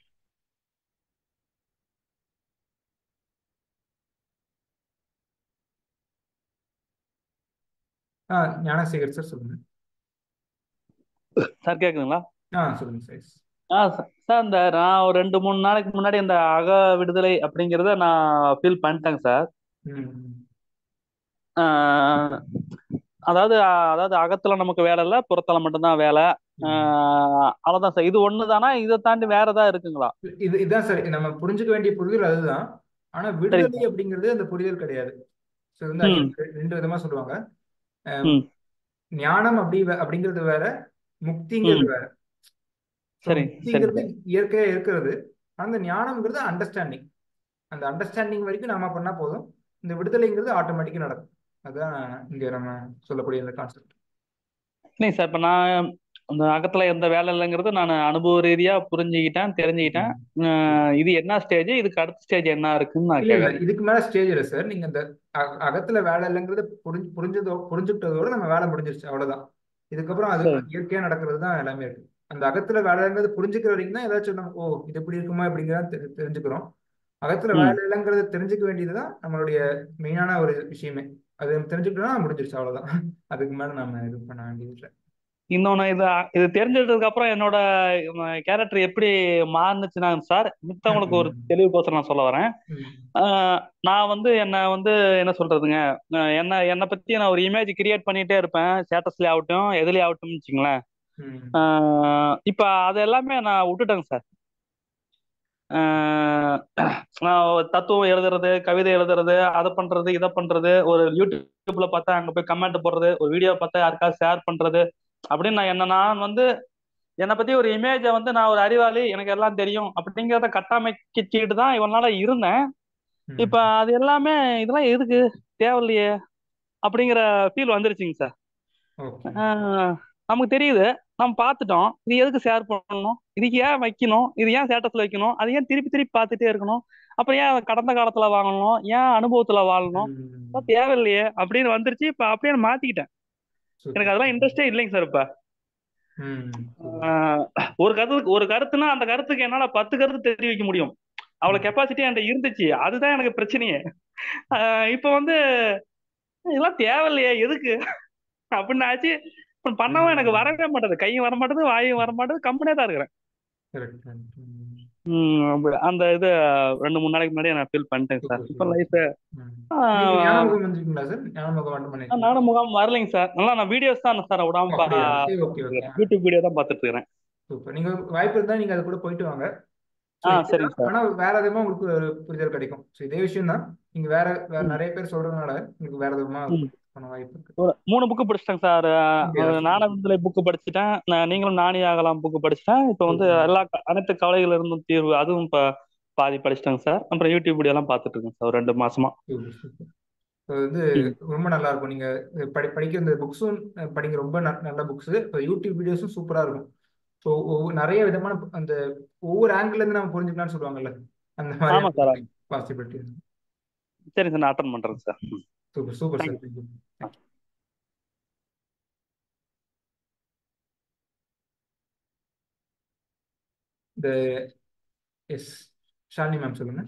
ஆ ஞானசேகர் சார் சொல்லுங்க. சார் கேக்குதுங்களா? ஆ சொல்லுங்க சார். ஆ ச- சார், இந்த நான் ஒரு ரெண்டு மூணு நாளைக்கு முன்னாடி இந்த அக விடுதலை அப்படிங்கிறத நான் ஃபீல் பண்ணிட்டேங்க சார். ம். ஆஹ் அதாவது அதாவது அகத்துல நமக்கு வேலை இல்லை, புறத்துல மட்டும்தான் வேலை. ம். ஆஹ் அவ்வளவுதான் சார். இது ஒண்ணு தானா, இதை தாண்டி வேற ஏதாவது இருக்குங்களா? இது இதுதான் சார் நம்ம புரிஞ்சுக்க வேண்டிய புரிதல் அதுதான். ஆனா சரிங்க விடுதலை சார். அப்படிங்கிறது அந்த புரிதல் கிடையாது. ஸோ வந்து அது ம் ரெண்டு விதமா சொல்லுவாங்க. அஹ் ம் ஞானம் அப்படி வே- அப்படிங்கிறது வேற, முக்திங்கிறது ம் வேற. ஸோ சரி சரிங்க முக்திங்கிறது சார். இயற்கையா இருக்கிறது. அந்த ஞானம்ங்கிறது அண்டர்ஸ்டாண்டிங். அந்த அண்டர்ஸ்டாண்டிங் வரைக்கும் நாம பண்ணா போதும். இந்த விடுதலைங்கிறது ஆட்டோமேட்டிக்கா நடக்கும். அதான் இங்க நம்ம சொல்லக்கூடிய இந்த கான்செப்ட். இல்லைங்க சார், இப்ப நான் அந்த அகத்துல எந்த வேலை இல்லைங்கிறது நான் அனுபவ ரீதியா புரிஞ்சுக்கிட்டேன், தெரிஞ்சுக்கிட்டேன். ஆஹ் இது என்ன ஸ்டேஜ், இதுக்கு அடுத்த ஸ்டேஜ் என்ன இருக்குன்னு நான் இல்ல இல்ல, கேக்குறேன். இதுக்கு மேல ஸ்டேஜ் இல்ல சார். நீங்க இந்த அ- அகத்துல வேலை இல்லைங்கிறது புரிஞ்சு புரிஞ்சதோ புரிஞ்சுக்கிட்டதோட நம்ம வேலை முடிஞ்சிருச்சு, அவ்வளவுதான். இதுக்கப்புறம் அது சரி. இயற்கையா நடக்கிறது தான் எல்லாமே இருக்கு. அந்த அகத்துல வேலை இல்லைங்கிறது புரிஞ்சுக்கிற வரைக்கும் தான் ஏதாச்சும் நம்ம, ஓ இது இப்படி இருக்குமா இப்படிங்கிறத தெரி- தெரிஞ்சுக்கிறோம். அகத்துல ம் வேலை இல்லைங்கிறத தெரிஞ்சுக்க வேண்டியதுதான் நம்மளுடைய மெயினான ஒரு விஷயமே. அது தெரிஞ்சுக்கிட்டோம்னா முடிஞ்சிருச்சு, அவ்வளவுதான். அதுக்கு மேல நம்ம இது பண்ண வேண்டியது இல்லை. இன்னொன்னு, இது இது தெரிஞ்சதுக்கு அப்புறம் என்னோட கேரக்டர் எப்படி மாறுனுச்சுன்னா சார், ம். மித்தவங்களுக்கு ஒரு ம். தெளிவுபோசம் நான் சொல்ல வரேன். ம். ஆஹ் நான் வந்து என்ன வந்து என்ன சொல்றதுங்க, ஆஹ் என்ன என்னை பத்தி நான் ஒரு இமேஜ் கிரியேட் பண்ணிட்டே இருப்பேன், ஸ்டேட்டஸ்ல ஆகட்டும் எதுலயே ஆகட்டும்னு வச்சுங்களேன். ம். ஆஹ் இப்ப அது எல்லாமே நான் விட்டுட்டேங்க சார். ஆஹ் ஆஹ் தத்துவம் எழுதுறது, கவிதை எழுதுறது, அதை பண்றது, இதை பண்றது, ஒரு யூடியூப்ல பார்த்தா அங்க போய் கமெண்ட் போடுறது, ஒரு வீடியோ பார்த்தா யாருக்காவது ஷேர் பண்றது அப்படின்னு நான் என்ன நான் வந்து என்னை பத்தி ஒரு இமேஜை வந்து நான் ஒரு அறிவாளி, எனக்கு எல்லாம் தெரியும் அப்படிங்கிறத கட்டமைக்கிட்டு தான் இவனால இருந்தேன். ம். இப்ப அது எல்லாமே இதெல்லாம் எதுக்கு தேவையில்லையே அப்படிங்கிற ஃபீல் வந்துருச்சுங்க சார். ஓகே. ஆஹ் நமக்கு தெரியுது, நம்ம பார்த்துட்டோம், இது எதுக்கு ஷேர் பண்ணணும், இதுக்கு ஏன் வைக்கணும், இது ஏன் ஸ்டேட்டஸ்ல வைக்கணும், அது ஏன் திருப்பி திருப்பி பார்த்துட்டே இருக்கணும், அப்புறம் ஏன் அதை கடந்த காலத்துல வாங்கணும், ஏன் அனுபவத்துல வாழணும், ம். அதெல்லாம் தேவையில்லையே அப்படின்னு வந்துருச்சு. இப்ப அப்படியே நான் மாத்திக்கிட்டேன். எனக்கு சூப்பர். அதெல்லாம் இன்ட்ரெஸ்டே இல்லைங்க சார் இப்ப. ம். சூப்பர். ஆஹ் ஒரு கருத்து ஒரு கருத்துனா அந்த கருத்துக்கு என்னால பத்து கருத்து தெரிவிக்க முடியும். அவ்வளவு ம். கெப்பாசிட்டி என்கிட்ட இருந்துச்சு. அதுதான் எனக்கு பிரச்சனையே. ஆஹ் இப்ப வந்து இதெல்லாம் தேவையில்லையே எதுக்கு அப்படின்னு ஆச்சு. இப்ப பண்ணவும் எனக்கு ம். வரவே மாட்டேது, கையும் வர மாட்டேது, வாயும் வர மாட்டேது, கம்பெனியே தான் இருக்கிறேன். கரெக்ட். ம். உம் அப்ப அந்த இது ரெண்டு மூணு நாளைக்கு முன்னாடி நான் ஃபீல் பண்ணிட்டேன் சார். சூப்பர், இப்ப சூப்பர். லைஃப் ம். நீங்க ஞானமுகம் வந்திருக்கீங்களா சார்? ஞானமுகம் அட்டன் பண்ணிருக்கீங்களா? நானும் முகாம் வரலைங்க சார். நல்லா நான் வீடியோஸ் தான் சார் ஓ, விடாம பா- அப்படியா? சரி, ஓகே, ஓகே. பார்த்துட்டு யூடியூப் வீடியோ தான் பார்த்துட்டு இருக்கிறேன். சூப்பர். நீங்க வாய்ப்பு இருந்தா நீங்க அது கூட போயிட்டு வாங்க. ஸோ ஆ இதுதான், சரிங்க சார். ஆனா வேற விதமா உங்களுக்கு ஒரு புரிதல் கிடைக்கும். ஸோ இதே விஷயம் தான், நீங்க வேற வேற ம் நிறைய பேர் சொல்றதுனால உங்களுக்கு வேற விதமா ம் பண்ண வாய்ப்பு இருக்கு. ஒரு மூணு புக்கு படிச்சிட்டேங்க சார். அப்படியா? சூப்பர், நாணவிடுதலை புக்கு படிச்சுட்டேன். நான் நீங்களும் நாணி ஆகலாம் புக்கு படிச்சுட்டேன். இப்போ வந்து சூப்பர், எல்லா க- அனைத்து கவலைகள் இருந்தும் தீர்வு அதுவும் இப்போ பாதி படிச்சிட்டேங்க சார். அப்புறம் யூடியூப் வீடியோ எல்லாம் பார்த்துட்டு இருக்கேன் சார் ஒரு ரெண்டு மாசமா. Super, super. ஸோ வந்து ம் ரொம்ப நல்லா இருக்கும். நீங்க படி படிக்கிற இந்த புக்ஸும் படிங்க, ரொம்ப ந- நல்ல புக்ஸ். இப்போ யூடியூப் வீடியோஸும் சூப்பரா இருக்கும். ஸோ நிறைய விதமான அந்த ஒவ்வொரு ஆங்கிள் இருந்து நம்ம புரிஞ்சுக்கலாம்னு சொல்லுவாங்கல்ல, அந்த ஆமா சார். மாதிரியான பாசிபிலிட்டி. சரிங்க சார், நான் அட்டன் பண்றேங்க sir. Super, super sir. Thank you. Thank you. இந்த எஸ் ஷாலினி மேம் சொல்லுங்க.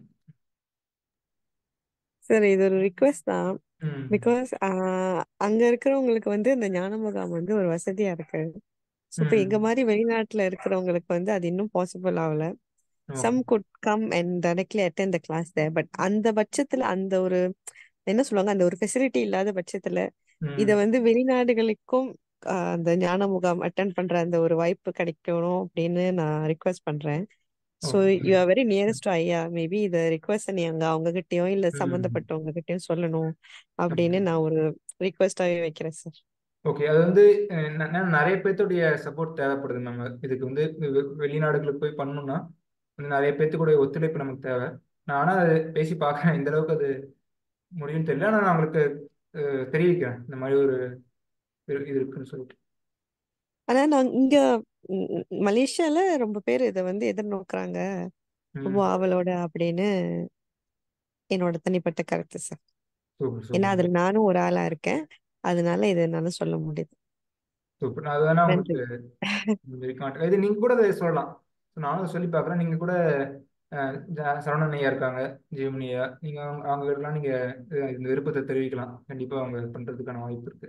சார் இது ஒரு ரிக்வெஸ்ட் தான். ம். பிகாஸ் அங்க இருக்கிறவங்களுக்கு வந்து இந்த ஞான முகாம் வந்து ஒரு வசதியா இருக்கு. ஸோ இப்போ எங்க ம். மாதிரி வெளிநாட்டுல இருக்கிறவங்களுக்கு வந்து அது இன்னும் பாசிபிள் ஆகல. Okay. Some could come and directly attend the class there. But அந்த பட்சத்துல அந்த ஒரு என்ன சொல்லுவாங்க, அந்த ஒரு ஃபெசிலிட்டி இல்லாத பட்சத்துல இத ம். வந்து வெளிநாடுகளுக்கும் ஆஹ், அந்த ஞான முகாம் அட்டென்ட் பண்ற அந்த ஒரு வாய்ப்பு கிடைக்கணும் அப்படின்னு நான் ரிக்வெஸ்ட் பண்றேன். So okay. You are very nearest to ஐயா. மேபி இத ரிக்வெஸ்ட் நீ அங்க அவங்க கிட்டயும் இல்ல ம். சம்பந்தப்பட்டவங்க கிட்டயும் சொல்லணும் அப்படின்னு நான் ஒரு ரிக்வெஸ்டாவே வைக்கிறேன் சார். ஓகே. அது வந்து அஹ், ந- ந- நிறைய பேர்த்துடைய சப்போர்ட் தேவைப்படுது. நம்ம இதுக்கு வந்து வெ- வெளிநாடுகளுக்கு போய் பண்ணணும்னா வந்து நிறைய பேர்த்துக்கூடிய ஒத்துழைப்பு நமக்கு தேவை. நான் ஆனா அது பேசி பார்க்கறேன், இந்த அளவுக்கு அது முடியும்னு தெரியல. ஆனா நான் உங்களுக்கு அஹ், தெரிவிக்கிறேன் இந்த மாதிரி ஒரு இது இது இருக்குன்னு சொல்லிட்டு. ஆனா நான் இங்க ம், ம், மலேசியால ரொம்ப பேர் இதை வந்து எதிர்நோக்குறாங்க ரொம்ப ம். ஆவலோட அப்படின்னு என்னோட தனிப்பட்ட கருத்து சார். சூப்பர், ஏன்னா சூப்பர், அதுல நானும் ஒரு ஆளா இருக்கேன். அதனால இதை என்னால சொல்ல முடியுது. சூப்பர். நான் அது வேணா நன்றி. உங்களுக்கு இந்த கான்டாக்ட் இது நீங்க கூட அதை சொல்லலாம். So நானும் சொல்லி பார்க்குறேன். நீங்க கூட அஹ், ஜ- சரவணன் ஐயா இருக்காங்க, ஜீவன் ஐயா, நீங்க அவங்க அவங்க கிட்டலாம் நீங்க அஹ், இந்த விருப்பத்தை தெரிவிக்கலாம். கண்டிப்பா அவங்க பண்றதுக்கான வாய்ப்பு இருக்கு.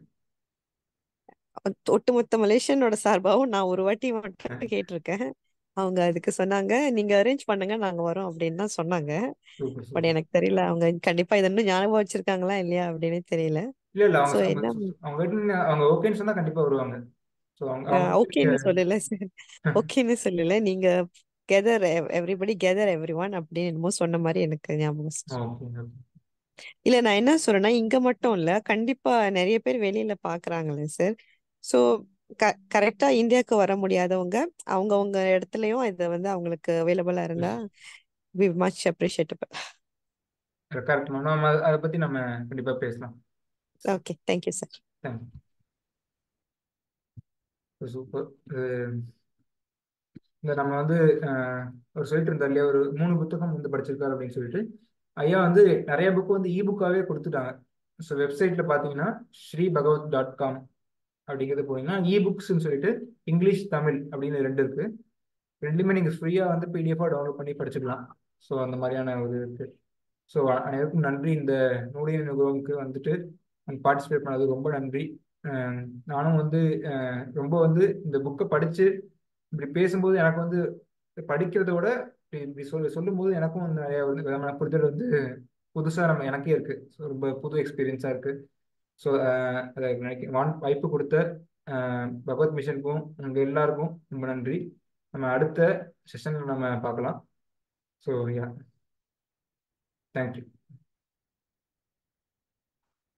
ஒட்டு- ஒட்டுமொத்த மலேசியனோட சார்பாவும் நான் ஒரு வாட்டி மட்டும் கேட்டிருக்கேன். அவங்க அதுக்கு சொன்னாங்க, நீங்க அரேஞ்ச் பண்ணுங்க நாங்க வரோம் அப்படின்னு தான் சொன்னாங்க. Super, but super. எனக்கு தெரியல அவங்க கண்டிப்பா இதை இன்னும் ஞாபகம் வச்சிருக்காங்களா இல்லையா அப்படின்னு தெரியல. இல்ல இல்ல அவங்க சோ அவங்க என்ன அவங்க கிட்ட அவங்க ஓகேன்னு சொன்னா கண்டிப்பா வருவாங்க. ஸோ அவங்க அவங்க கிட்ட ஓகேன்னு நீங்க சொல்லல சார். ஓகேன்னு சொல்லல. நீங்க gather everybody gather every one அப்படின்னு என்னமோ சொன்ன மாதிரி எனக்கு ஞாபகம் சார். Okay, okay. இல்ல நான் என்ன சொல்றேன்னா இங்க மட்டும் இல்ல, கண்டிப்பா நிறைய பேர் வெளியில பாக்குறாங்களே சார். சோ கரெக்டா இந்தியாவுக்கு வர முடியாதவங்க அவங்கவங்க இடத்துலயும் இது வந்து அவங்களுக்கு அவைலபிளா இருந்தா we much appreciatable. Correct ma'am. நம்ம அதை பத்தி நம்ம கண்டிப்பா பேசலாம். Okay, thank you sir. Thank you. Super. இந்த நம்ம வந்து அஹ், ஒரு சொல்லிட்டு இருந்தார் இல்லையா, ஒரு மூணு புத்தகம் வந்து படிச்சிருக்காரு அப்படின்னு சொல்லிட்டு. ஐயா வந்து நிறைய புக் வந்து இ புக்காவே கொடுத்துட்டாங்க. ஸோ வெப்சைட்ல பார்த்தீங்கன்னா ஸ்ரீ பகவத் டாட் காம் அப்படிங்கிறது போனீங்கன்னா இ புக்ஸ்ன்னு சொல்லிட்டு இங்கிலீஷ் தமிழ் அப்படின்னு ரெண்டு இருக்கு. ரெண்டுமே நீங்கள் ஃப்ரீயாக வந்து பிடிஎஃபாக டவுன்லோட் பண்ணி படிச்சுக்கலாம். ஸோ அந்த மாதிரியான ஒரு இருக்கு. ஸோ அனைவருக்கும் நன்றி. இந்த நூலின் நிகழ்வுக்கு வந்துட்டு பார்ட்டிசிபேட் பண்ணது ரொம்ப நன்றி. அஹ் நானும் வந்து அஹ் ரொம்ப வந்து இந்த புக்கை படித்து இப்படி பேசும்போது எனக்கு வந்து படிக்கிறத விட இப்படி இப்படி சொல்லி சொல்லும்போது எனக்கும் வந்து நிறைய வந்து விதமான புரிதல் வந்து புதுசாக நம்ம எனக்கே இருக்கு. ஸோ ரொம்ப புது எக்ஸ்பீரியன்ஸாக இருக்கு. ஸோ அதை நினைக்க வான் வாய்ப்பு கொடுத்த அஹ், பகவத் மிஷனுக்கும் உங்கள் எல்லாருக்கும் ரொம்ப நன்றி. நம்ம அடுத்த செஷனில் நம்ம பார்க்கலாம். So ya thank you.